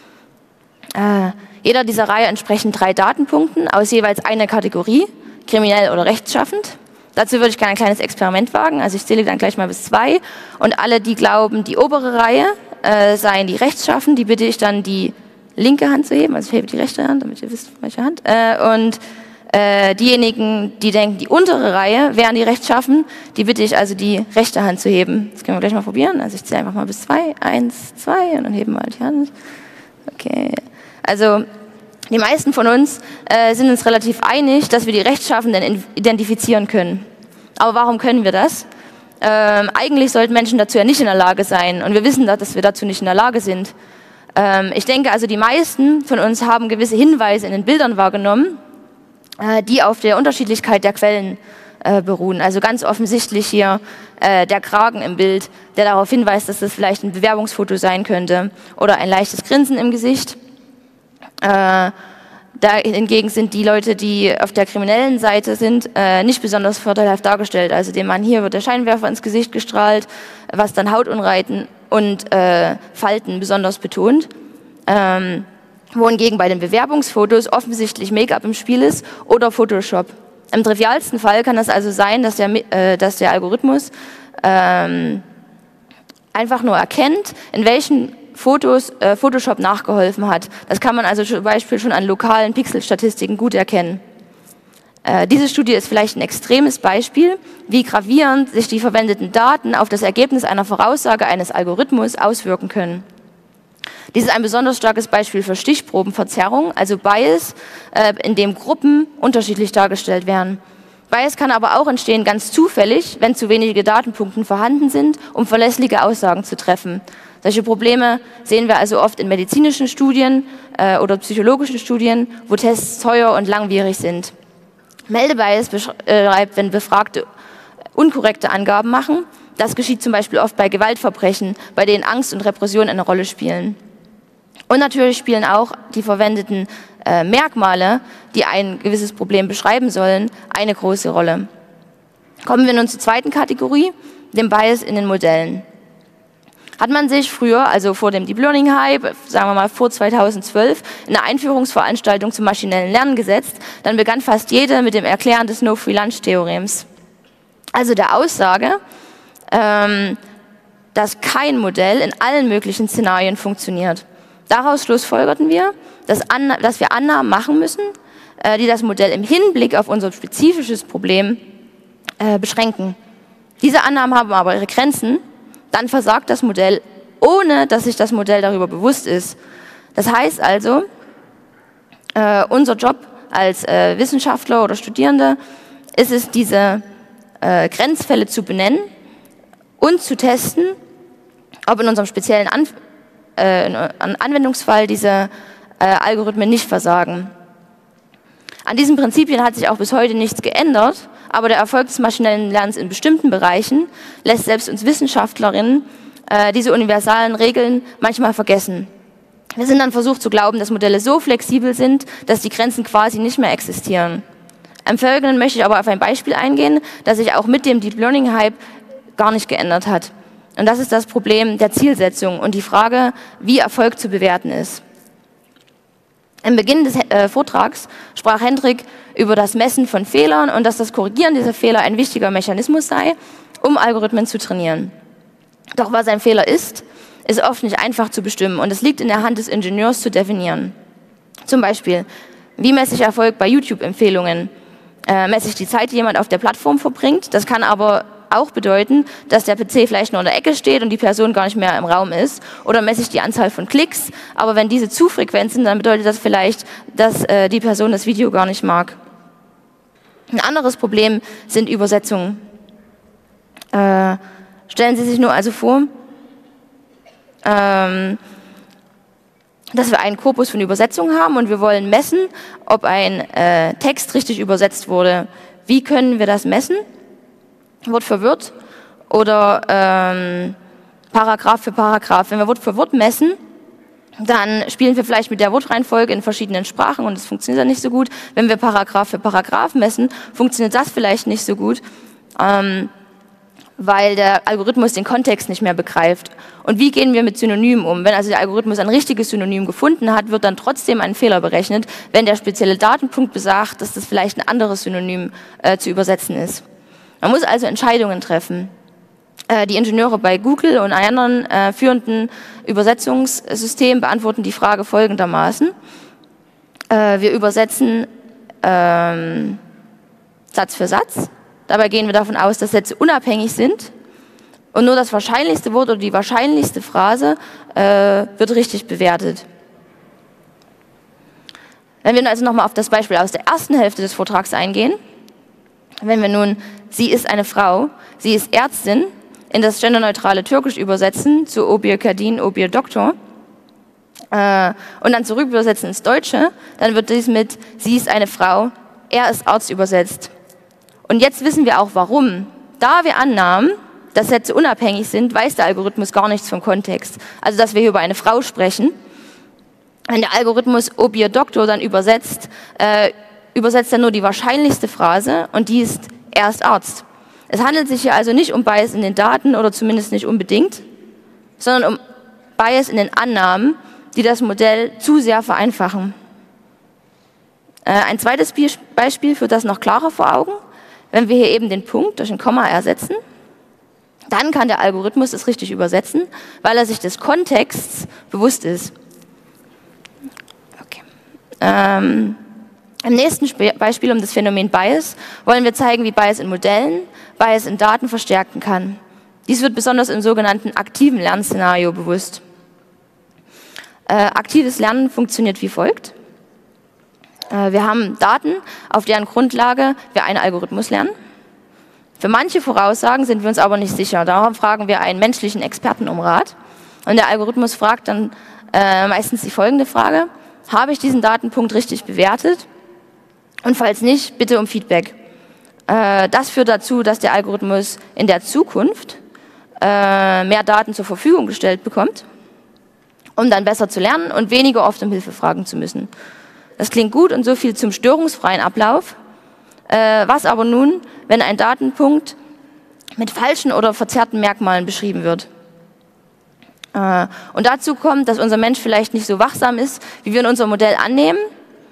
Jeder dieser Reihe entsprechen 3 Datenpunkten aus jeweils einer Kategorie, kriminell oder rechtschaffend. Dazu würde ich gerne ein kleines Experiment wagen, also ich zähle dann gleich mal bis 2 und alle, die glauben, die obere Reihe seien die rechtschaffen, die bitte ich dann die linke Hand zu heben, also ich hebe die rechte Hand, damit ihr wisst, welche Hand, und diejenigen, die denken, die untere Reihe wären die rechtschaffen, die bitte ich also die rechte Hand zu heben. Das können wir gleich mal probieren, also ich zähle einfach mal bis 2, 1, 2 und dann heben wir halt die Hand. Okay, also die meisten von uns sind uns relativ einig, dass wir die Rechtschaffenden identifizieren können. Aber warum können wir das? Eigentlich sollten Menschen dazu ja nicht in der Lage sein. Und wir wissen, dass wir dazu nicht in der Lage sind. Ich denke also, die meisten von uns haben gewisse Hinweise in den Bildern wahrgenommen, die auf der Unterschiedlichkeit der Quellen beruhen. Also ganz offensichtlich hier der Kragen im Bild, der darauf hinweist, dass das vielleicht ein Bewerbungsfoto sein könnte. Oder ein leichtes Grinsen im Gesicht. Da hingegen sind die Leute, die auf der kriminellen Seite sind, nicht besonders vorteilhaft dargestellt. Also dem Mann hier wird der Scheinwerfer ins Gesicht gestrahlt, was dann Hautunreiten und Falten besonders betont. Wohingegen bei den Bewerbungsfotos offensichtlich Make-up im Spiel ist oder Photoshop. Im trivialsten Fall kann es also sein, dass der Algorithmus einfach nur erkennt, in welchen Fotos Photoshop nachgeholfen hat. Das kann man also zum Beispiel schon an lokalen Pixelstatistiken gut erkennen. Diese Studie ist vielleicht ein extremes Beispiel, wie gravierend sich die verwendeten Daten auf das Ergebnis einer Voraussage eines Algorithmus auswirken können. Dies ist ein besonders starkes Beispiel für Stichprobenverzerrung, also Bias, in dem Gruppen unterschiedlich dargestellt werden. Bias kann aber auch entstehen ganz zufällig, wenn zu wenige Datenpunkte vorhanden sind, um verlässliche Aussagen zu treffen. Solche Probleme sehen wir also oft in medizinischen Studien oder psychologischen Studien, wo Tests teuer und langwierig sind. Meldebias beschreibt, wenn Befragte unkorrekte Angaben machen. Das geschieht zum Beispiel oft bei Gewaltverbrechen, bei denen Angst und Repression eine Rolle spielen. Und natürlich spielen auch die verwendeten Merkmale, die ein gewisses Problem beschreiben sollen, eine große Rolle. Kommen wir nun zur zweiten Kategorie, dem Bias in den Modellen. Hat man sich früher, also vor dem Deep Learning Hype, sagen wir mal vor 2012, in eine Einführungsveranstaltung zum maschinellen Lernen gesetzt, dann begann fast jede mit dem Erklären des No-Free-Lunch-Theorems. Also der Aussage, dass kein Modell in allen möglichen Szenarien funktioniert. Daraus schlussfolgerten wir, dass wir Annahmen machen müssen, die das Modell im Hinblick auf unser spezifisches Problem beschränken. Diese Annahmen haben aber ihre Grenzen. Dann versagt das Modell, ohne dass sich das Modell darüber bewusst ist. Das heißt also, unser Job als Wissenschaftler oder Studierende ist es, diese Grenzfälle zu benennen und zu testen, ob in unserem speziellen Anwendungsfall diese Algorithmen nicht versagen. An diesen Prinzipien hat sich auch bis heute nichts geändert, aber der Erfolg des maschinellen Lernens in bestimmten Bereichen lässt selbst uns Wissenschaftlerinnen diese universalen Regeln manchmal vergessen. Wir sind dann versucht zu glauben, dass Modelle so flexibel sind, dass die Grenzen quasi nicht mehr existieren. Im Folgenden möchte ich aber auf ein Beispiel eingehen, das sich auch mit dem Deep Learning Hype gar nicht geändert hat. Und das ist das Problem der Zielsetzung und die Frage, wie Erfolg zu bewerten ist. Im Beginn des Vortrags sprach Hendrik über das Messen von Fehlern und dass das Korrigieren dieser Fehler ein wichtiger Mechanismus sei. um Algorithmen zu trainieren. Doch was ein Fehler ist oft nicht einfach zu bestimmen und es liegt in der Hand des Ingenieurs zu definieren. Zum Beispiel, wie messe ich Erfolg bei YouTube-Empfehlungen? Messe ich die Zeit, die jemand auf der Plattform verbringt? Das kann aber auch bedeuten, dass der PC vielleicht nur in der Ecke steht und die Person gar nicht mehr im Raum ist. Oder messe ich die Anzahl von Klicks, aber wenn diese zu frequent sind, dann bedeutet das vielleicht, dass die Person das Video gar nicht mag. Ein anderes Problem sind Übersetzungen. Stellen Sie sich nur also vor, dass wir einen Korpus von Übersetzungen haben und wir wollen messen, ob ein Text richtig übersetzt wurde. Wie können wir das messen? Wort für Wort oder Paragraph für Paragraph. Wenn wir Wort für Wort messen, dann spielen wir vielleicht mit der Wortreihenfolge in verschiedenen Sprachen und das funktioniert dann nicht so gut. Wenn wir Paragraph für Paragraph messen, funktioniert das vielleicht nicht so gut, weil der Algorithmus den Kontext nicht mehr begreift. Und wie gehen wir mit Synonymen um? Wenn also der Algorithmus ein richtiges Synonym gefunden hat, wird dann trotzdem ein Fehler berechnet, wenn der spezielle Datenpunkt besagt, dass das vielleicht ein anderes Synonym zu übersetzen ist. Man muss also Entscheidungen treffen. Die Ingenieure bei Google und anderen führenden Übersetzungssystemen beantworten die Frage folgendermaßen. Wir übersetzen Satz für Satz. Dabei gehen wir davon aus, dass Sätze unabhängig sind und nur das wahrscheinlichste Wort oder die wahrscheinlichste Phrase wird richtig bewertet. Wenn wir also nochmal auf das Beispiel aus der ersten Hälfte des Vortrags eingehen, wenn wir nun sie ist eine Frau, sie ist Ärztin, in das genderneutrale Türkisch übersetzen, zu Obir Kadin, Obir Doktor, und dann zurück übersetzen ins Deutsche, dann wird dies mit sie ist eine Frau, er ist Arzt übersetzt. Und jetzt wissen wir auch warum. Da wir annahmen, dass Sätze unabhängig sind, weiß der Algorithmus gar nichts vom Kontext. Also dass wir hier über eine Frau sprechen. Wenn der Algorithmus Obir Doktor dann übersetzt, übersetzt er nur die wahrscheinlichste Phrase und die ist er ist Arzt. Es handelt sich hier also nicht um Bias in den Daten oder zumindest nicht unbedingt, sondern um Bias in den Annahmen, die das Modell zu sehr vereinfachen. Ein zweites Beispiel führt das noch klarer vor Augen. Wenn wir hier eben den Punkt durch ein Komma ersetzen, dann kann der Algorithmus es richtig übersetzen, weil er sich des Kontexts bewusst ist. Okay. Im nächsten Beispiel um das Phänomen Bias wollen wir zeigen, wie Bias in Modellen, Bias in Daten verstärken kann. Dies wird besonders im sogenannten aktiven Lernszenario bewusst. Aktives Lernen funktioniert wie folgt. Wir haben Daten, auf deren Grundlage wir einen Algorithmus lernen. Für manche Voraussagen sind wir uns aber nicht sicher. Darum fragen wir einen menschlichen Experten um Rat. Und der Algorithmus fragt dann meistens die folgende Frage: Habe ich diesen Datenpunkt richtig bewertet? Und falls nicht, bitte um Feedback. Das führt dazu, dass der Algorithmus in der Zukunft mehr Daten zur Verfügung gestellt bekommt, um dann besser zu lernen und weniger oft um Hilfe fragen zu müssen. Das klingt gut und so viel zum störungsfreien Ablauf. Was aber nun, wenn ein Datenpunkt mit falschen oder verzerrten Merkmalen beschrieben wird? Und dazu kommt, dass unser Mensch vielleicht nicht so wachsam ist, wie wir in unserem Modell annehmen.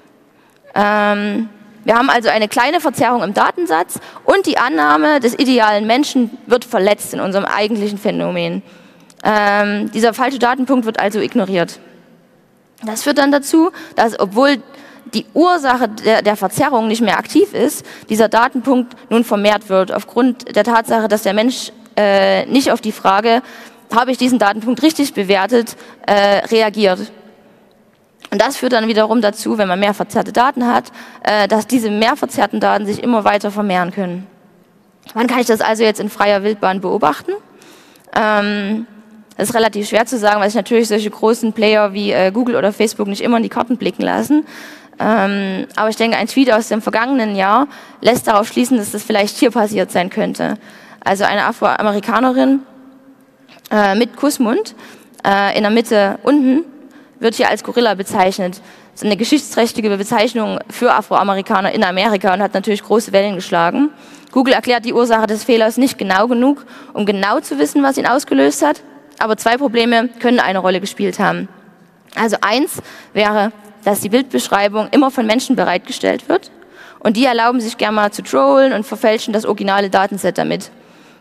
Wir haben also eine kleine Verzerrung im Datensatz und die Annahme des idealen Menschen wird verletzt in unserem eigentlichen Phänomen. Dieser falsche Datenpunkt wird also ignoriert. Das führt dann dazu, dass, obwohl die Ursache der Verzerrung nicht mehr aktiv ist, dieser Datenpunkt nun vermehrt wird, aufgrund der Tatsache, dass der Mensch nicht auf die Frage, habe ich diesen Datenpunkt richtig bewertet, reagiert. Und das führt dann wiederum dazu, wenn man mehr verzerrte Daten hat, dass diese mehr verzerrten Daten sich immer weiter vermehren können. Wann kann ich das also jetzt in freier Wildbahn beobachten? Das ist relativ schwer zu sagen, weil sich natürlich solche großen Player wie Google oder Facebook nicht immer in die Karten blicken lassen. Aber ich denke, ein Tweet aus dem vergangenen Jahr lässt darauf schließen, dass das vielleicht hier passiert sein könnte. Also eine Afroamerikanerin mit Kussmund, in der Mitte unten, wird hier als Gorilla bezeichnet. Das ist eine geschichtsträchtige Bezeichnung für Afroamerikaner in Amerika und hat natürlich große Wellen geschlagen. Google erklärt die Ursache des Fehlers nicht genau genug, um genau zu wissen, was ihn ausgelöst hat. Aber zwei Probleme können eine Rolle gespielt haben. Also eins wäre, dass die Bildbeschreibung immer von Menschen bereitgestellt wird und die erlauben sich gerne mal zu trollen und verfälschen das originale Datenset damit.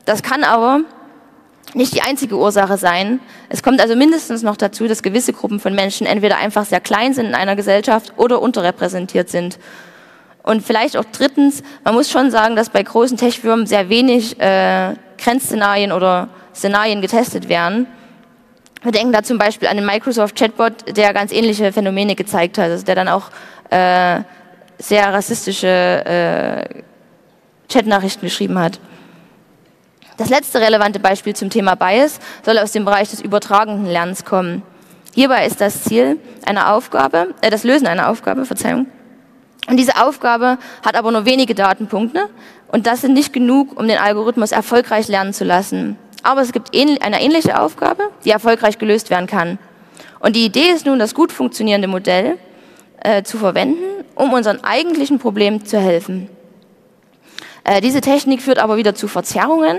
Das kann aber nicht die einzige Ursache sein. Es kommt also mindestens noch dazu, dass gewisse Gruppen von Menschen entweder einfach sehr klein sind in einer Gesellschaft oder unterrepräsentiert sind. Und vielleicht auch drittens, man muss schon sagen, dass bei großen Tech-Firmen sehr wenig Grenzszenarien oder Szenarien getestet werden. Wir denken da zum Beispiel an den Microsoft Chatbot, der ganz ähnliche Phänomene gezeigt hat, also der dann auch sehr rassistische Chatnachrichten geschrieben hat. Das letzte relevante Beispiel zum Thema Bias soll aus dem Bereich des übertragenden Lernens kommen. Hierbei ist das Ziel das Lösen einer Aufgabe, und diese Aufgabe hat aber nur wenige Datenpunkte und das sind nicht genug, um den Algorithmus erfolgreich lernen zu lassen. Aber es gibt eine ähnliche Aufgabe, die erfolgreich gelöst werden kann. Und die Idee ist nun, das gut funktionierende Modell zu verwenden, um unseren eigentlichen Problemen zu helfen. Diese Technik führt aber wieder zu Verzerrungen,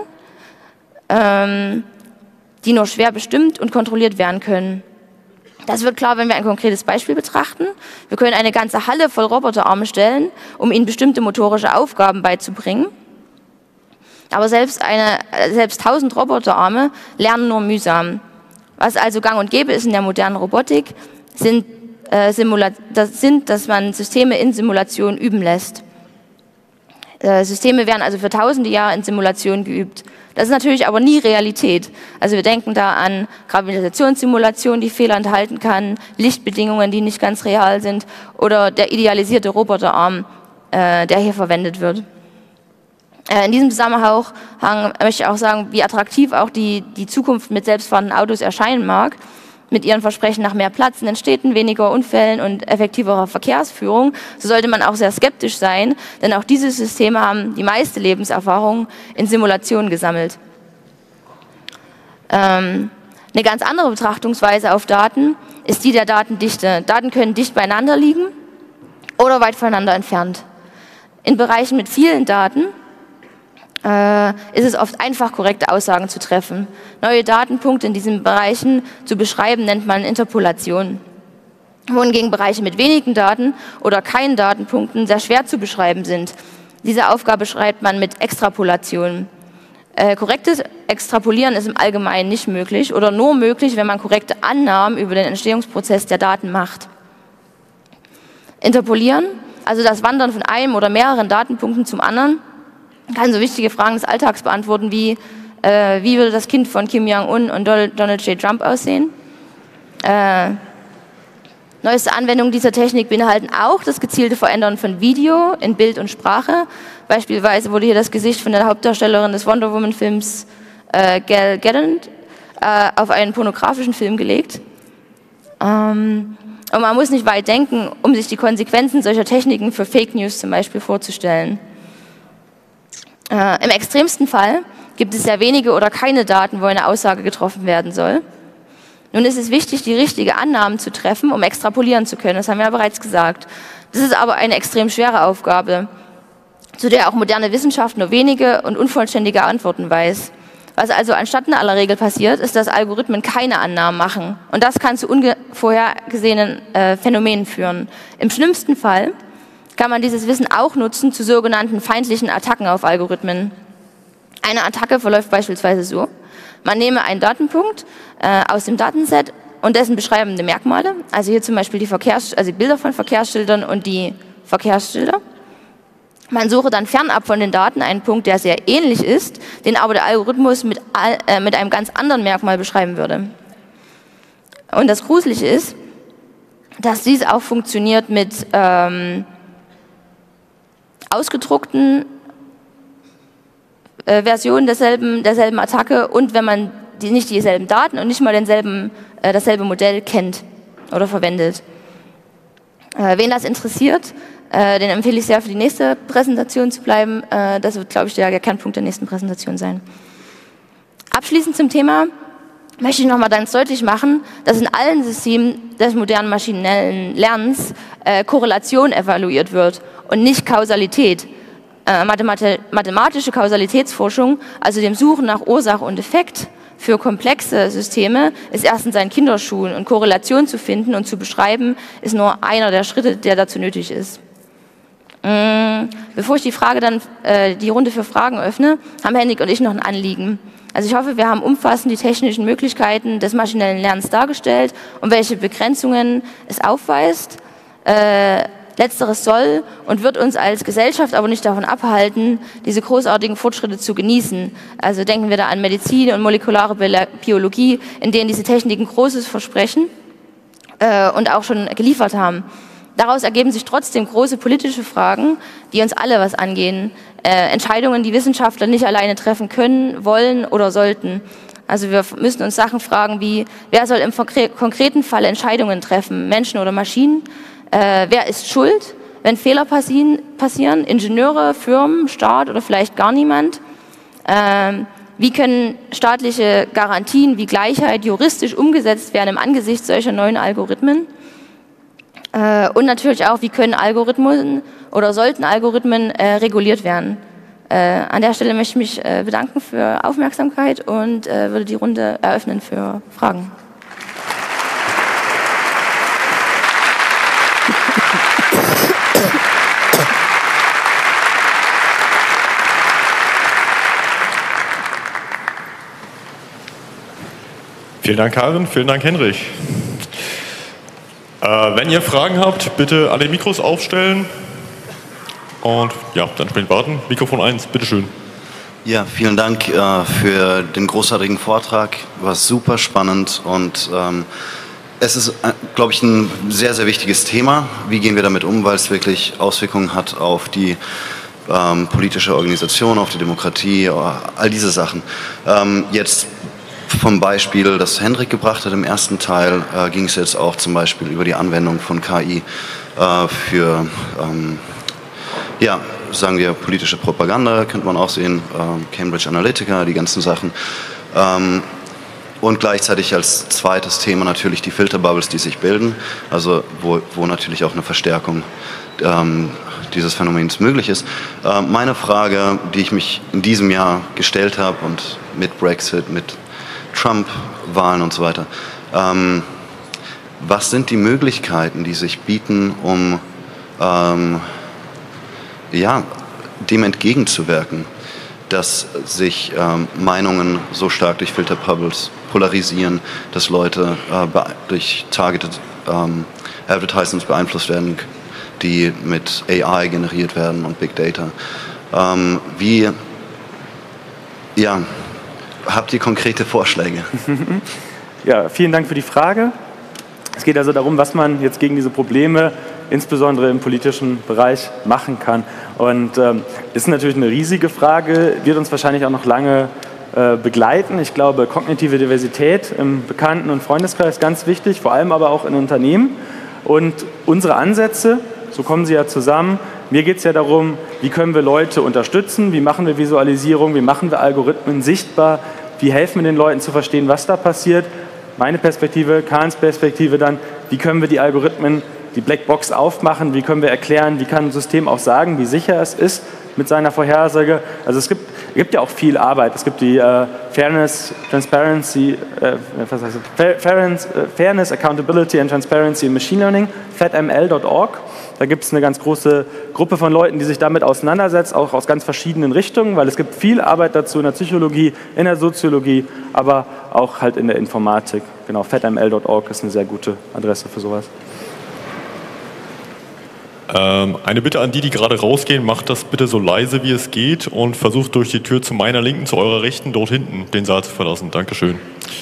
die nur schwer bestimmt und kontrolliert werden können. Das wird klar, wenn wir ein konkretes Beispiel betrachten. Wir können eine ganze Halle voll Roboterarme stellen, um ihnen bestimmte motorische Aufgaben beizubringen. Aber selbst 1000 Roboterarme lernen nur mühsam. Was also gang und gäbe ist in der modernen Robotik, dass man Systeme in Simulation üben lässt. Systeme werden also für tausende Jahre in Simulationen geübt. Das ist natürlich aber nie Realität. Also wir denken da an Gravitationssimulationen, die Fehler enthalten kann, Lichtbedingungen, die nicht ganz real sind, oder der idealisierte Roboterarm, der hier verwendet wird. In diesem Zusammenhang möchte ich auch sagen, wie attraktiv auch die Zukunft mit selbstfahrenden Autos erscheinen mag. Mit ihren Versprechen nach mehr Platz in den Städten, weniger Unfällen und effektiverer Verkehrsführung, so sollte man auch sehr skeptisch sein, denn auch diese Systeme haben die meiste Lebenserfahrung in Simulationen gesammelt. Eine ganz andere Betrachtungsweise auf Daten ist die der Datendichte. Daten können dicht beieinander liegen oder weit voneinander entfernt. In Bereichen mit vielen Daten ist es oft einfach, korrekte Aussagen zu treffen. Neue Datenpunkte in diesen Bereichen zu beschreiben, nennt man Interpolation. Wohingegen Bereiche mit wenigen Daten oder keinen Datenpunkten sehr schwer zu beschreiben sind. Diese Aufgabe beschreibt man mit Extrapolation. Korrektes Extrapolieren ist im Allgemeinen nicht möglich oder nur möglich, wenn man korrekte Annahmen über den Entstehungsprozess der Daten macht. Interpolieren, also das Wandern von einem oder mehreren Datenpunkten zum anderen, kann so wichtige Fragen des Alltags beantworten wie würde das Kind von Kim Jong-un und Donald J. Trump aussehen? Neueste Anwendungen dieser Technik beinhalten auch das gezielte Verändern von Video in Bild und Sprache. Beispielsweise wurde hier das Gesicht von der Hauptdarstellerin des Wonder Woman-Films Gal Gadot auf einen pornografischen Film gelegt. Und man muss nicht weit denken, um sich die Konsequenzen solcher Techniken für Fake News zum Beispiel vorzustellen. Im extremsten Fall gibt es sehr wenige oder keine Daten, wo eine Aussage getroffen werden soll. Nun ist es wichtig, die richtigen Annahmen zu treffen, um extrapolieren zu können. Das haben wir ja bereits gesagt. Das ist aber eine extrem schwere Aufgabe, zu der auch moderne Wissenschaft nur wenige und unvollständige Antworten weiß. Was also anstatt in aller Regel passiert, ist, dass Algorithmen keine Annahmen machen. Und das kann zu unvorhergesehenen Phänomenen führen. Im schlimmsten Fall kann man dieses Wissen auch nutzen zu sogenannten feindlichen Attacken auf Algorithmen. Eine Attacke verläuft beispielsweise so: Man nehme einen Datenpunkt aus dem Datenset und dessen beschreibende Merkmale, also hier zum Beispiel die Bilder von Verkehrsschildern und die Verkehrsschilder. Man suche dann fernab von den Daten einen Punkt, der sehr ähnlich ist, den aber der Algorithmus mit einem ganz anderen Merkmal beschreiben würde. Und das Gruselige ist, dass dies auch funktioniert mit ausgedruckten Versionen derselben Attacke und wenn man nicht dieselben Daten und nicht mal dasselbe Modell kennt oder verwendet. Wen das interessiert, den empfehle ich sehr, für die nächste Präsentation zu bleiben. Das wird, glaube ich, der Kernpunkt der nächsten Präsentation sein. Abschließend zum Thema möchte ich nochmal ganz deutlich machen, dass in allen Systemen des modernen maschinellen Lernens Korrelation evaluiert wird und nicht Kausalität. Mathematische Kausalitätsforschung, also dem Suchen nach Ursache und Effekt für komplexe Systeme, ist erst in seinen Kinderschuhen und Korrelation zu finden und zu beschreiben, ist nur einer der Schritte, der dazu nötig ist. Bevor ich die Runde für Fragen öffne, haben Henrik und ich noch ein Anliegen. Also ich hoffe, wir haben umfassend die technischen Möglichkeiten des maschinellen Lernens dargestellt und welche Begrenzungen es aufweist. Letzteres soll und wird uns als Gesellschaft aber nicht davon abhalten, diese großartigen Fortschritte zu genießen. Also denken wir da an Medizin und molekulare Biologie, in denen diese Techniken Großes versprechen und auch schon geliefert haben. Daraus ergeben sich trotzdem große politische Fragen, die uns alle was angehen. Entscheidungen, die Wissenschaftler nicht alleine treffen können, wollen oder sollten. Also wir müssen uns Sachen fragen wie, wer soll im konkreten Fall Entscheidungen treffen, Menschen oder Maschinen? Wer ist schuld, wenn Fehler passieren? Ingenieure, Firmen, Staat oder vielleicht gar niemand? Wie können staatliche Garantien wie Gleichheit juristisch umgesetzt werden im Angesicht solcher neuen Algorithmen? Und natürlich auch, wie können Algorithmen oder sollten Algorithmen reguliert werden? An der Stelle möchte ich mich bedanken für Aufmerksamkeit und würde die Runde eröffnen für Fragen. Vielen Dank, Karin. Vielen Dank, Henrich. Wenn ihr Fragen habt, bitte alle Mikros aufstellen. Und ja, dann entsprechend warten. Mikrofon 1, bitteschön. Ja, vielen Dank für den großartigen Vortrag. War super spannend und es ist, glaube ich, ein sehr, sehr wichtiges Thema. Wie gehen wir damit um, weil es wirklich Auswirkungen hat auf die politische Organisation, auf die Demokratie, all diese Sachen. Jetzt vom Beispiel, das Henrik gebracht hat im ersten Teil, ging es jetzt auch zum Beispiel über die Anwendung von KI für, ja, sagen wir, politische Propaganda, könnte man auch sehen, Cambridge Analytica, die ganzen Sachen. Und gleichzeitig als zweites Thema natürlich die Filterbubbles, die sich bilden, also wo natürlich auch eine Verstärkung dieses Phänomens möglich ist. Meine Frage, die ich mich in diesem Jahr gestellt habe und mit Brexit, mit Trump-Wahlen und so weiter. Was sind die Möglichkeiten, die sich bieten, um ja, dem entgegenzuwirken, dass sich Meinungen so stark durch Filterbubbles polarisieren, dass Leute durch Targeted Advertisements beeinflusst werden, die mit AI generiert werden und Big Data. Ja, habt ihr konkrete Vorschläge? Ja, vielen Dank für die Frage. Es geht also darum, was man jetzt gegen diese Probleme, insbesondere im politischen Bereich, machen kann. Und ist natürlich eine riesige Frage, wird uns wahrscheinlich auch noch lange begleiten. Ich glaube, kognitive Diversität im Bekannten- und Freundeskreis ist ganz wichtig, vor allem aber auch in Unternehmen. Und unsere Ansätze, so kommen sie ja zusammen. Mir geht es ja darum, wie können wir Leute unterstützen, wie machen wir Visualisierung, wie machen wir Algorithmen sichtbar, wie helfen wir den Leuten zu verstehen, was da passiert. Meine Perspektive, Kahns Perspektive dann, wie können wir die Algorithmen, die Blackbox aufmachen, wie können wir erklären, wie kann ein System auch sagen, wie sicher es ist mit seiner Vorhersage. Also es gibt ja auch viel Arbeit. Es gibt die Fairness, Accountability and Transparency in Machine Learning, fatml.org. Da gibt es eine ganz große Gruppe von Leuten, die sich damit auseinandersetzt, auch aus ganz verschiedenen Richtungen, weil es gibt viel Arbeit dazu in der Psychologie, in der Soziologie, aber auch halt in der Informatik. Genau, fatml.org ist eine sehr gute Adresse für sowas. Eine Bitte an die gerade rausgehen, macht das bitte so leise wie es geht und versucht durch die Tür zu meiner Linken, zu eurer Rechten, dort hinten den Saal zu verlassen. Dankeschön.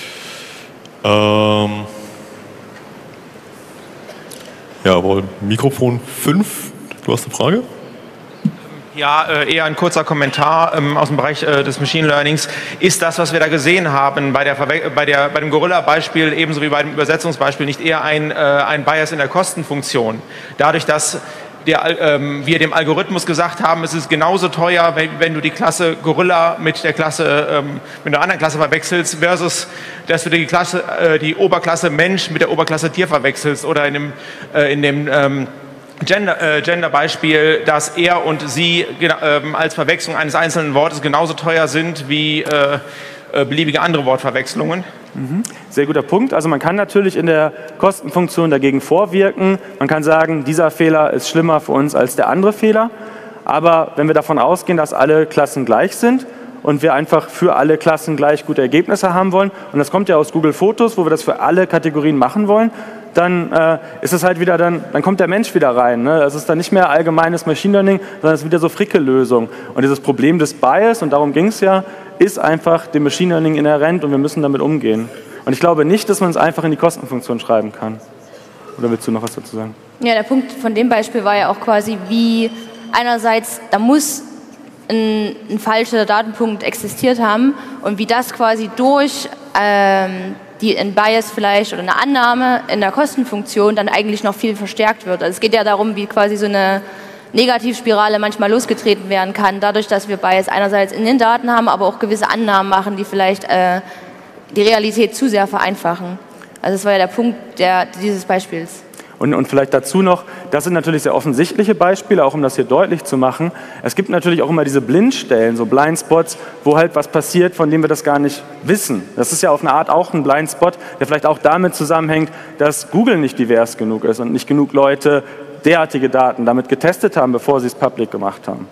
Jawohl, Mikrofon 5, du hast eine Frage? Ja, eher ein kurzer Kommentar aus dem Bereich des Machine Learnings. Ist das, was wir da gesehen haben, bei dem Gorilla-Beispiel ebenso wie bei dem Übersetzungsbeispiel, nicht eher ein Bias in der Kostenfunktion? Dadurch, dass wir dem Algorithmus gesagt haben, es ist genauso teuer, wenn du die Klasse Gorilla mit der Klasse, mit einer anderen Klasse verwechselst, versus, dass du die Oberklasse Mensch mit der Oberklasse Tier verwechselst, oder in dem Gender-Beispiel, dass er und sie als Verwechslung eines einzelnen Wortes genauso teuer sind wie beliebige andere Wortverwechslungen. Sehr guter Punkt. Also man kann natürlich in der Kostenfunktion dagegen vorwirken. Man kann sagen, dieser Fehler ist schlimmer für uns als der andere Fehler. Aber wenn wir davon ausgehen, dass alle Klassen gleich sind und wir einfach für alle Klassen gleich gute Ergebnisse haben wollen, und das kommt ja aus Google Fotos, wo wir das für alle Kategorien machen wollen, dann ist es halt wieder, dann kommt der Mensch wieder rein. Ne? Das ist dann nicht mehr allgemeines Machine Learning, sondern es ist wieder so Frickellösung. Und dieses Problem des Bias, und darum ging es ja, ist einfach dem Machine Learning inhärent und wir müssen damit umgehen. Und ich glaube nicht, dass man es einfach in die Kostenfunktion schreiben kann. Oder willst du noch was dazu sagen? Ja, der Punkt von dem Beispiel war ja auch quasi, wie einerseits, da muss ein falscher Datenpunkt existiert haben und wie das quasi durch ein Bias vielleicht oder eine Annahme in der Kostenfunktion dann eigentlich noch viel verstärkt wird. Also es geht ja darum, wie quasi so eine Negativspirale manchmal losgetreten werden kann, dadurch, dass wir Bias einerseits in den Daten haben, aber auch gewisse Annahmen machen, die vielleicht die Realität zu sehr vereinfachen. Also das war ja der Punkt dieses Beispiels. Und vielleicht dazu noch, das sind natürlich sehr offensichtliche Beispiele, auch um das hier deutlich zu machen. Es gibt natürlich auch immer diese Blindstellen, so Blindspots, wo halt was passiert, von dem wir das gar nicht wissen. Das ist ja auf eine Art auch ein Blindspot, der vielleicht auch damit zusammenhängt, dass Google nicht divers genug ist und nicht genug Leute derartige Daten damit getestet haben, bevor sie es public gemacht haben.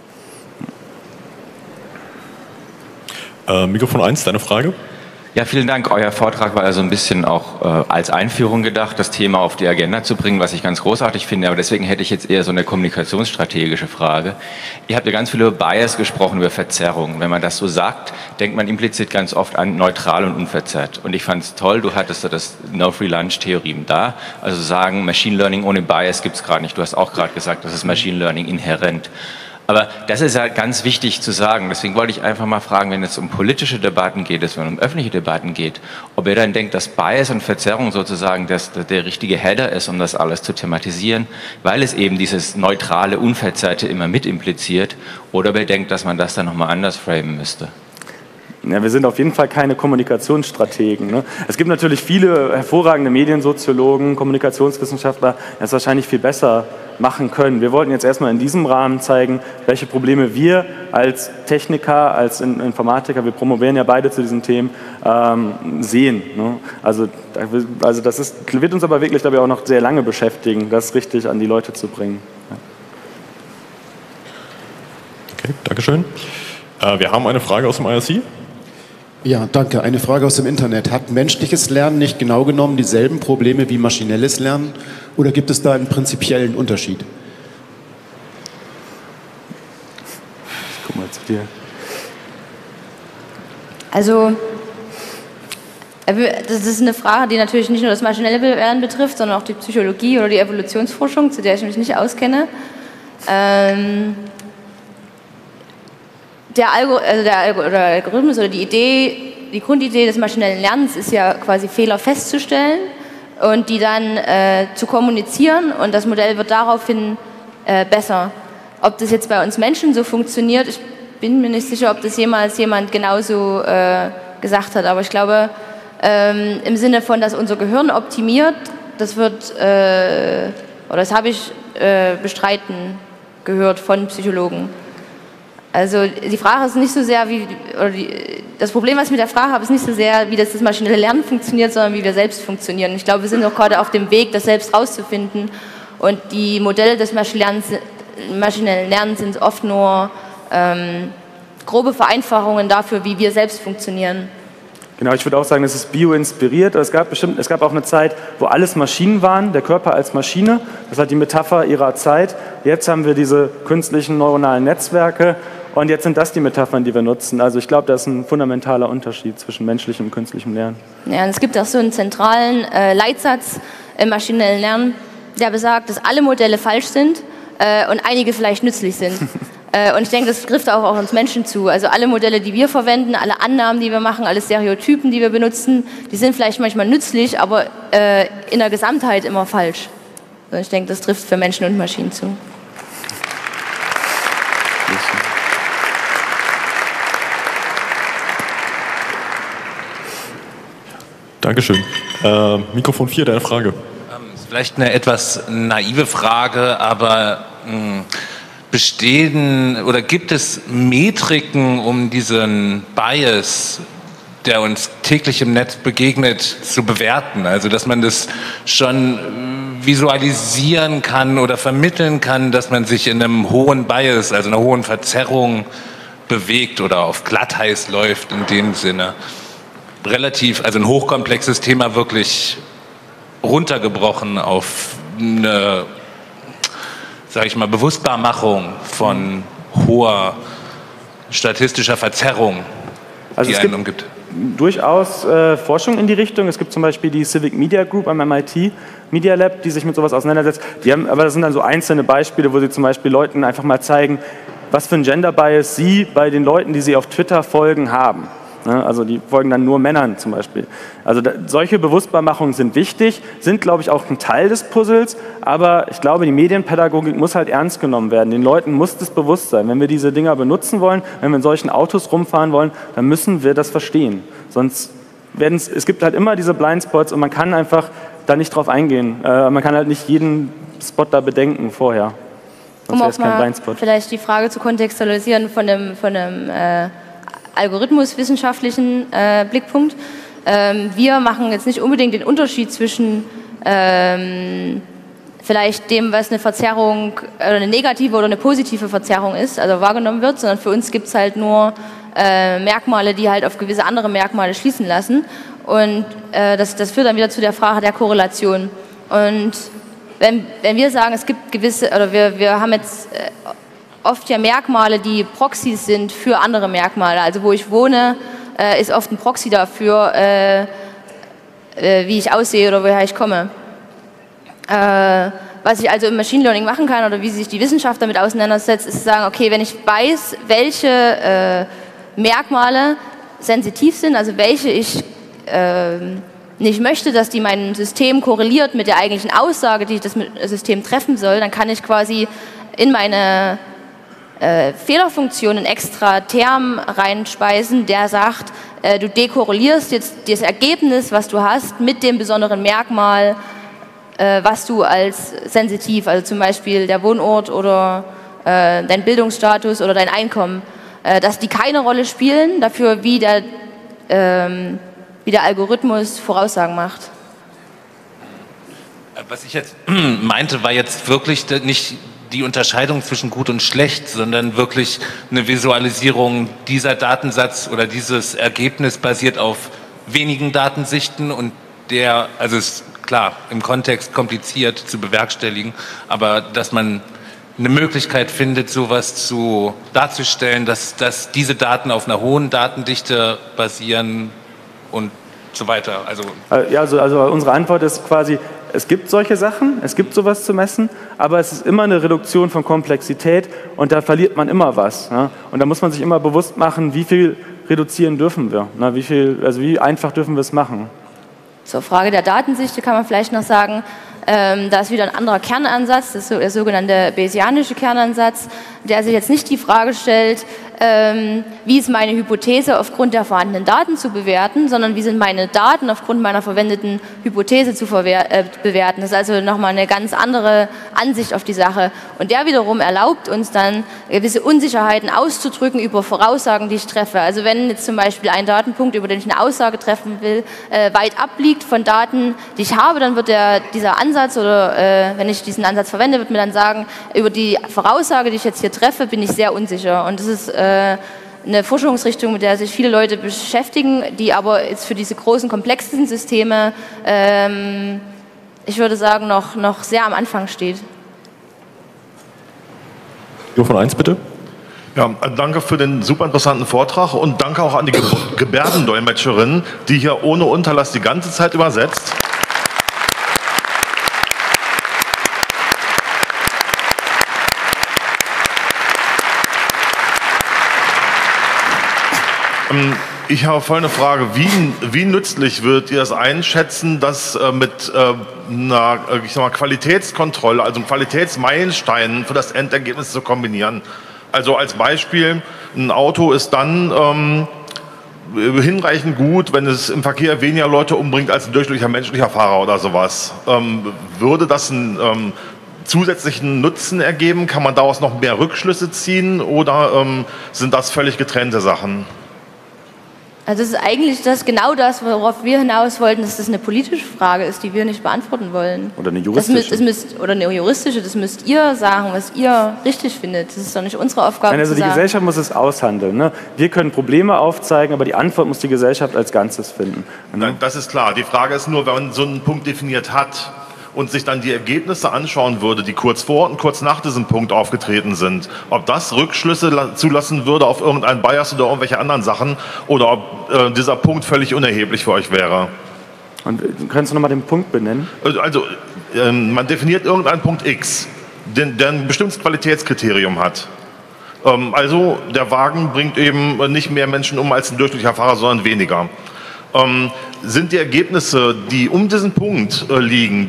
Mikrofon 1, deine Frage? Ja, vielen Dank. Euer Vortrag war also ein bisschen auch als Einführung gedacht, das Thema auf die Agenda zu bringen, was ich ganz großartig finde. Aber deswegen hätte ich jetzt eher so eine kommunikationsstrategische Frage. Ihr habt ja ganz viel über Bias gesprochen, über Verzerrung. Wenn man das so sagt, denkt man implizit ganz oft an neutral und unverzerrt. Und ich fand es toll, du hattest da das No-Free-Lunch-Theorem da. Also sagen, Machine Learning ohne Bias gibt es gerade nicht. Du hast auch gerade gesagt, das ist Machine Learning inhärent. Aber das ist halt ganz wichtig zu sagen. Deswegen wollte ich einfach mal fragen, wenn es um politische Debatten geht, wenn es um öffentliche Debatten geht, ob ihr dann denkt, dass Bias und Verzerrung sozusagen der richtige Header ist, um das alles zu thematisieren, weil es eben dieses neutrale, unverzerrte immer mit impliziert, oder ob ihr denkt, dass man das dann nochmal anders framen müsste. Ja, wir sind auf jeden Fall keine Kommunikationsstrategen. Ne? Es gibt natürlich viele hervorragende Mediensoziologen, Kommunikationswissenschaftler, die das wahrscheinlich viel besser machen können. Wir wollten jetzt erstmal in diesem Rahmen zeigen, welche Probleme wir als Techniker, als Informatiker, wir promovieren ja beide zu diesen Themen, sehen. Ne? Also das wird uns aber wirklich, glaube ich, auch noch sehr lange beschäftigen, das richtig an die Leute zu bringen. Ja. Okay, Dankeschön. Wir haben eine Frage aus dem IRC. Ja, danke. Eine Frage aus dem Internet. Hat menschliches Lernen nicht genau genommen dieselben Probleme wie maschinelles Lernen? Oder gibt es da einen prinzipiellen Unterschied? Ich guck mal zu dir. Also, das ist eine Frage, die natürlich nicht nur das maschinelle Lernen betrifft, sondern auch die Psychologie oder die Evolutionsforschung, zu der ich mich nicht auskenne. Der Algorithmus oder die Grundidee des maschinellen Lernens ist ja quasi Fehler festzustellen und die dann zu kommunizieren, und das Modell wird daraufhin besser. Ob das jetzt bei uns Menschen so funktioniert, ich bin mir nicht sicher, ob das jemals jemand genauso gesagt hat, aber ich glaube, im Sinne von, dass unser Gehirn optimiert, das wird, oder das habe ich bestreiten gehört von Psychologen. Also die Frage ist nicht so sehr, das Problem, was ich mit der Frage habe, ist nicht so sehr, wie das maschinelle Lernen funktioniert, sondern wie wir selbst funktionieren. Ich glaube, wir sind auch gerade auf dem Weg, das selbst rauszufinden. Und die Modelle des maschinellen Lernens sind oft nur grobe Vereinfachungen dafür, wie wir selbst funktionieren. Genau, ich würde auch sagen, es ist bioinspiriert. Es gab auch eine Zeit, wo alles Maschinen waren, der Körper als Maschine. Das hat die Metapher ihrer Zeit. Jetzt haben wir diese künstlichen neuronalen Netzwerke und jetzt sind das die Metaphern, die wir nutzen. Also ich glaube, das ist ein fundamentaler Unterschied zwischen menschlichem und künstlichem Lernen. Ja, und es gibt auch so einen zentralen Leitsatz im maschinellen Lernen, der besagt, dass alle Modelle falsch sind und einige vielleicht nützlich sind. Und ich denke, das trifft auch auf uns Menschen zu. Also alle Modelle, die wir verwenden, alle Annahmen, die wir machen, alle Stereotypen, die wir benutzen, die sind vielleicht manchmal nützlich, aber in der Gesamtheit immer falsch. Und ich denke, das trifft für Menschen und Maschinen zu. Dankeschön. Mikrofon 4, deine Frage. Vielleicht eine etwas naive Frage, aber bestehen oder gibt es Metriken, um diesen Bias, der uns täglich im Netz begegnet, zu bewerten? Also dass man das schon visualisieren kann oder vermitteln kann, dass man sich in einem hohen Bias, also einer hohen Verzerrung bewegt oder auf Glatteis läuft in dem Sinne. Relativ, also ein hochkomplexes Thema wirklich runtergebrochen auf eine, sage ich mal, Bewusstbarmachung von hoher statistischer Verzerrung, also die einen umgibt. Durchaus Forschung in die Richtung. Es gibt zum Beispiel die Civic Media Group am MIT Media Lab, die sich mit sowas auseinandersetzt. Aber das sind dann so einzelne Beispiele, wo sie zum Beispiel Leuten einfach mal zeigen, was für ein Gender Bias sie bei den Leuten, die sie auf Twitter folgen, haben. Also die folgen dann nur Männern zum Beispiel. Also solche Bewusstbarmachungen sind wichtig, sind, glaube ich, auch ein Teil des Puzzles, aber ich glaube, die Medienpädagogik muss halt ernst genommen werden. Den Leuten muss das bewusst sein. Wenn wir diese Dinger benutzen wollen, wenn wir in solchen Autos rumfahren wollen, dann müssen wir das verstehen. Sonst es gibt halt immer diese Blindspots und man kann einfach da nicht drauf eingehen. Man kann halt nicht jeden Spot da bedenken vorher. Sonst wäre es kein Blindspot. Vielleicht die Frage zu kontextualisieren von einem algorithmuswissenschaftlichen Blickpunkt. Wir machen jetzt nicht unbedingt den Unterschied zwischen vielleicht dem, was eine Verzerrung oder eine negative oder eine positive Verzerrung ist, also wahrgenommen wird, sondern für uns gibt es halt nur Merkmale, die halt auf gewisse andere Merkmale schließen lassen. Und das führt dann wieder zu der Frage der Korrelation. Und wenn wir sagen, es gibt gewisse, oder wir haben jetzt oft ja Merkmale, die Proxys sind für andere Merkmale. Also wo ich wohne, ist oft ein Proxy dafür, wie ich aussehe oder woher ich komme. Was ich also im Machine Learning machen kann oder wie sich die Wissenschaft damit auseinandersetzt, ist zu sagen, okay, wenn ich weiß, welche Merkmale sensitiv sind, also welche ich nicht möchte, dass die mein System korreliert mit der eigentlichen Aussage, die ich das System treffen soll, dann kann ich quasi in meine Fehlerfunktion einen extra Term reinspeisen, der sagt, du dekorrelierst jetzt das Ergebnis, was du hast, mit dem besonderen Merkmal, was du als sensitiv, also zum Beispiel der Wohnort oder dein Bildungsstatus oder dein Einkommen, dass die keine Rolle spielen dafür, wie der Algorithmus Voraussagen macht. Was ich jetzt meinte, war jetzt wirklich nicht die Unterscheidung zwischen gut und schlecht, sondern wirklich eine Visualisierung, dieser Datensatz oder dieses Ergebnis basiert auf wenigen Datensichten und also ist klar, im Kontext kompliziert zu bewerkstelligen, aber dass man eine Möglichkeit findet, sowas darzustellen, dass diese Daten auf einer hohen Datendichte basieren und so weiter. Also unsere Antwort ist quasi, es gibt solche Sachen, es gibt sowas zu messen, aber es ist immer eine Reduktion von Komplexität und da verliert man immer was. Ja? Und da muss man sich immer bewusst machen, wie viel reduzieren dürfen wir, wie einfach dürfen wir es machen. Zur Frage der Datensichte kann man vielleicht noch sagen, da ist wieder ein anderer Kernansatz, das ist der sogenannte Bayesianische Kernansatz, der sich jetzt nicht die Frage stellt, wie ist meine Hypothese aufgrund der vorhandenen Daten zu bewerten, sondern wie sind meine Daten aufgrund meiner verwendeten Hypothese zu bewerten. Das ist also nochmal eine ganz andere Ansicht auf die Sache. Und der wiederum erlaubt uns dann, gewisse Unsicherheiten auszudrücken über Voraussagen, die ich treffe. Also wenn jetzt zum Beispiel ein Datenpunkt, über den ich eine Aussage treffen will, weit abliegt von Daten, die ich habe, dann wird dieser Ansatz oder wenn ich diesen Ansatz verwende, wird mir dann sagen, über die Voraussage, die ich jetzt hier treffe, bin ich sehr unsicher. Und das ist eine Forschungsrichtung, mit der sich viele Leute beschäftigen, die aber jetzt für diese großen, komplexen Systeme, ich würde sagen, noch sehr am Anfang steht. Jo von 1, bitte. Ja, danke für den super interessanten Vortrag und danke auch an die Gebärdendolmetscherin, die hier ohne Unterlass die ganze Zeit übersetzt. Ich habe folgende Frage. Wie nützlich würdet ihr das einschätzen, das mit einer Qualitätskontrolle, also Qualitätsmeilensteinen für das Endergebnis zu kombinieren? Also als Beispiel, ein Auto ist dann hinreichend gut, wenn es im Verkehr weniger Leute umbringt als ein durchschnittlicher menschlicher Fahrer oder sowas. Würde das einen zusätzlichen Nutzen ergeben? Kann man daraus noch mehr Rückschlüsse ziehen oder sind das völlig getrennte Sachen? Also das ist eigentlich genau das, worauf wir hinaus wollten, dass das eine politische Frage ist, die wir nicht beantworten wollen. Oder eine juristische. Das müsst ihr sagen, was ihr richtig findet. Das ist doch nicht unsere Aufgabe. Nein, also zu die sagen. Gesellschaft muss es aushandeln. Ne? Wir können Probleme aufzeigen, aber die Antwort muss die Gesellschaft als Ganzes finden. Ne? Nein, das ist klar. Die Frage ist nur, wenn man so einen Punkt definiert hat und sich dann die Ergebnisse anschauen würde, die kurz vor und kurz nach diesem Punkt aufgetreten sind, ob das Rückschlüsse zulassen würde auf irgendeinen Bias oder irgendwelche anderen Sachen oder ob dieser Punkt völlig unerheblich für euch wäre. Und kannst du nochmal den Punkt benennen? Also, man definiert irgendeinen Punkt X, der ein bestimmtes Qualitätskriterium hat. Also, der Wagen bringt eben nicht mehr Menschen um als ein durchschnittlicher Fahrer, sondern weniger. Sind die Ergebnisse, die um diesen Punkt liegen,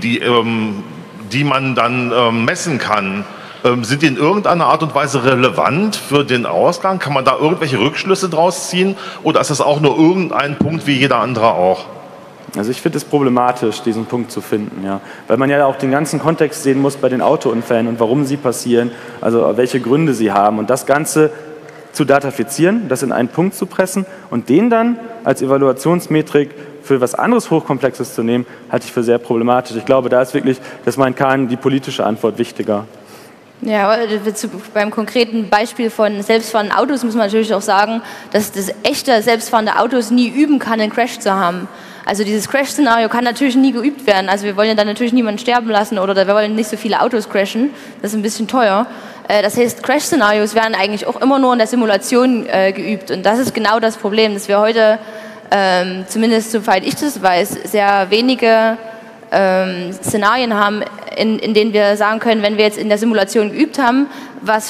die man dann messen kann, sind die in irgendeiner Art und Weise relevant für den Ausgang? Kann man da irgendwelche Rückschlüsse draus ziehen? Oder ist das auch nur irgendein Punkt wie jeder andere auch? Also ich finde es problematisch, diesen Punkt zu finden, ja. Weil man ja auch den ganzen Kontext sehen muss bei den Autounfällen und warum sie passieren, also welche Gründe sie haben. Und das Ganze zu datafizieren, das in einen Punkt zu pressen und den dann als Evaluationsmetrik für was anderes Hochkomplexes zu nehmen, halte ich für sehr problematisch. Ich glaube, da ist wirklich, das meint Kahn, die politische Antwort wichtiger. Ja, aber beim konkreten Beispiel von selbstfahrenden Autos muss man natürlich auch sagen, dass das echte selbstfahrende Autos nie üben kann, einen Crash zu haben. Also dieses Crash-Szenario kann natürlich nie geübt werden. Also wir wollen ja dann natürlich niemanden sterben lassen oder wir wollen nicht so viele Autos crashen. Das ist ein bisschen teuer. Das heißt, Crash-Szenarios werden eigentlich auch immer nur in der Simulation geübt. Und das ist genau das Problem, dass wir heute, zumindest soweit ich das weiß, sehr wenige Szenarien haben, in denen wir sagen können, wenn wir jetzt in der Simulation geübt haben, was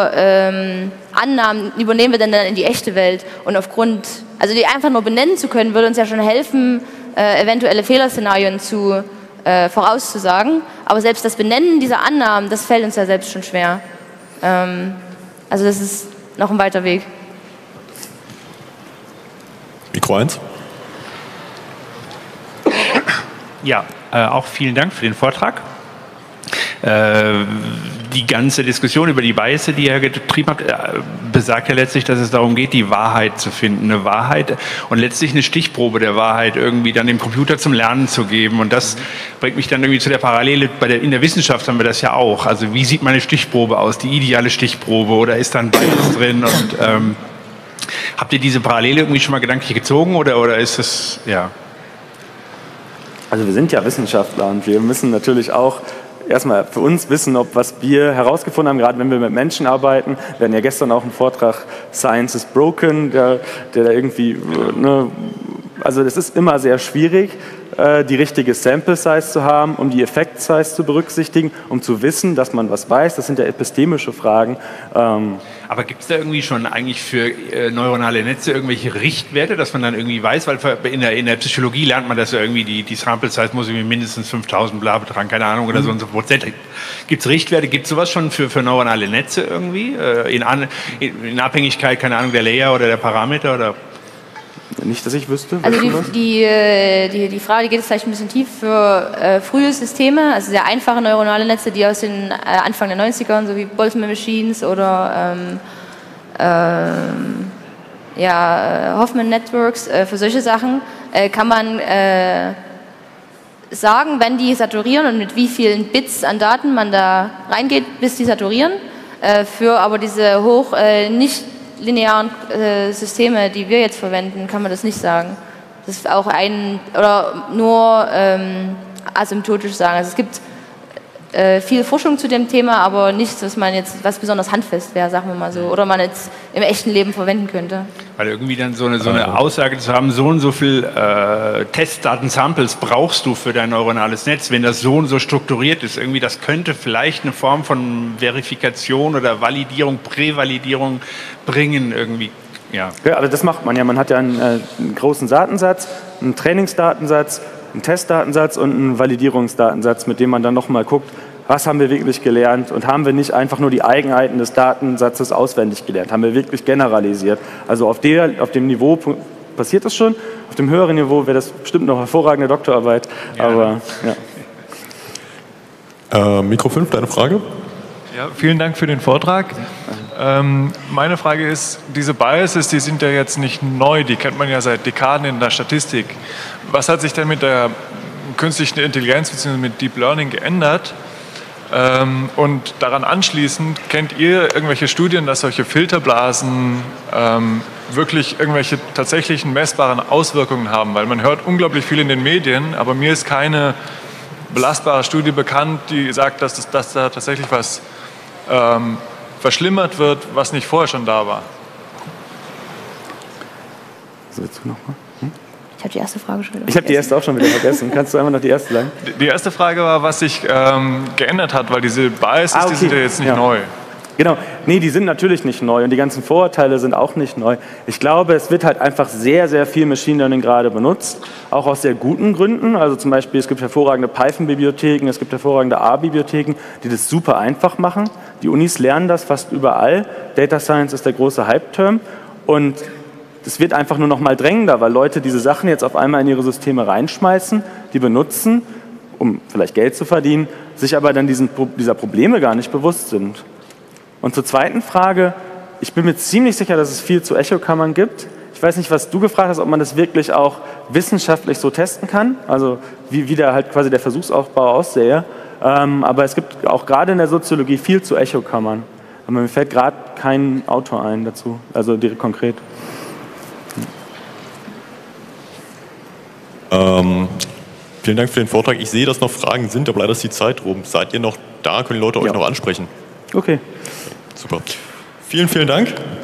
für Annahmen übernehmen wir denn dann in die echte Welt. Und also die einfach nur benennen zu können, würde uns ja schon helfen, eventuelle Fehlerszenarien vorauszusagen. Aber selbst das Benennen dieser Annahmen, das fällt uns ja selbst schon schwer. Also das ist noch ein weiter Weg. Mikro 1. Ja, auch vielen Dank für den Vortrag. Die ganze Diskussion über die Biases, die ihr getrieben habt, besagt ja letztlich, dass es darum geht, die Wahrheit zu finden. Eine Wahrheit und letztlich eine Stichprobe der Wahrheit irgendwie dann dem Computer zum Lernen zu geben. Und das bringt mich dann irgendwie zu der Parallele, in der Wissenschaft haben wir das ja auch. Also wie sieht meine Stichprobe aus, die ideale Stichprobe, oder ist da ein Bias drin? Und habt ihr diese Parallele irgendwie schon mal gedanklich gezogen oder ist es, ja... Also wir sind ja Wissenschaftler und wir müssen natürlich auch erstmal für uns wissen, ob was wir herausgefunden haben, gerade wenn wir mit Menschen arbeiten. Wir hatten ja gestern auch einen Vortrag Science is Broken, der da irgendwie, ne, also es ist immer sehr schwierig, die richtige Sample Size zu haben, um die Effect Size zu berücksichtigen, um zu wissen, dass man was weiß. Das sind ja epistemische Fragen. Aber gibt es da irgendwie schon eigentlich für neuronale Netze irgendwelche Richtwerte, dass man dann irgendwie weiß, weil in der Psychologie lernt man, dass ja irgendwie die Sample Size muss irgendwie mindestens 5000 bla betragen, keine Ahnung, oder so und so Prozent. Gibt es Richtwerte, gibt es sowas schon für neuronale Netze irgendwie? In Abhängigkeit, keine Ahnung, der Layer oder der Parameter oder... Nicht, dass ich wüsste. Also die Frage, die geht jetzt vielleicht ein bisschen tief für frühe Systeme, also sehr einfache neuronale Netze, die aus den Anfang der 90ern, so wie Boltzmann Machines oder Hoffman Networks, für solche Sachen kann man sagen, wenn die saturieren und mit wie vielen Bits an Daten man da reingeht, bis die saturieren. Für aber diese nicht linearen Systeme, die wir jetzt verwenden, kann man das nicht sagen. Das ist auch nur asymptotisch sagen. Also es gibt viel Forschung zu dem Thema, aber nichts, was besonders handfest wäre, sagen wir mal so, oder man jetzt im echten Leben verwenden könnte. Weil irgendwie dann so eine Aussage zu haben, so und so viel Testdaten-Samples brauchst du für dein neuronales Netz, wenn das so und so strukturiert ist, irgendwie das könnte vielleicht eine Form von Verifikation oder Validierung, Prävalidierung bringen irgendwie. Ja, aber das macht man ja. Man hat ja einen großen Datensatz, einen Trainingsdatensatz, einen Testdatensatz und einen Validierungsdatensatz, mit dem man dann nochmal guckt, was haben wir wirklich gelernt und haben wir nicht einfach nur die Eigenheiten des Datensatzes auswendig gelernt, haben wir wirklich generalisiert. Also auf dem Niveau passiert das schon, auf dem höheren Niveau wäre das bestimmt noch hervorragende Doktorarbeit. Ja. Aber, ja. Mikro 5, deine Frage? Ja, vielen Dank für den Vortrag. Meine Frage ist, diese Biases, die sind ja jetzt nicht neu, die kennt man ja seit Dekaden in der Statistik. Was hat sich denn mit der künstlichen Intelligenz bzw. mit Deep Learning geändert? Und daran anschließend, kennt ihr irgendwelche Studien, dass solche Filterblasen wirklich irgendwelche tatsächlichen messbaren Auswirkungen haben? Weil man hört unglaublich viel in den Medien, aber mir ist keine belastbare Studie bekannt, die sagt, dass da tatsächlich was verschlimmert wird, was nicht vorher schon da war. So, willst du noch mal? Ich habe die erste Frage schon wieder vergessen. Ich habe die erste auch schon wieder vergessen. Kannst du einmal noch die erste sagen? Die erste Frage war, was sich geändert hat, weil diese Biases, okay, die sind ja jetzt nicht neu. Genau, nee, die sind natürlich nicht neu und die ganzen Vorurteile sind auch nicht neu. Ich glaube, es wird halt einfach sehr, sehr viel Machine Learning gerade benutzt, auch aus sehr guten Gründen. Also zum Beispiel, es gibt hervorragende Python-Bibliotheken, es gibt hervorragende R-Bibliotheken, die das super einfach machen. Die Unis lernen das fast überall. Data Science ist der große Hype-Term und es wird einfach nur noch mal drängender, weil Leute diese Sachen jetzt auf einmal in ihre Systeme reinschmeißen, die benutzen, um vielleicht Geld zu verdienen, sich aber dann dieser Probleme gar nicht bewusst sind. Und zur zweiten Frage, ich bin mir ziemlich sicher, dass es viel zu Echokammern gibt. Ich weiß nicht, was du gefragt hast, ob man das wirklich auch wissenschaftlich so testen kann, also wie da halt quasi der Versuchsaufbau aussähe. Aber es gibt auch gerade in der Soziologie viel zu Echokammern. Aber mir fällt gerade kein Autor ein dazu, also direkt konkret. Vielen Dank für den Vortrag. Ich sehe, dass noch Fragen sind, aber leider ist die Zeit rum. Seid ihr noch da? Können die Leute euch noch ansprechen? Okay. Super. Vielen, vielen Dank.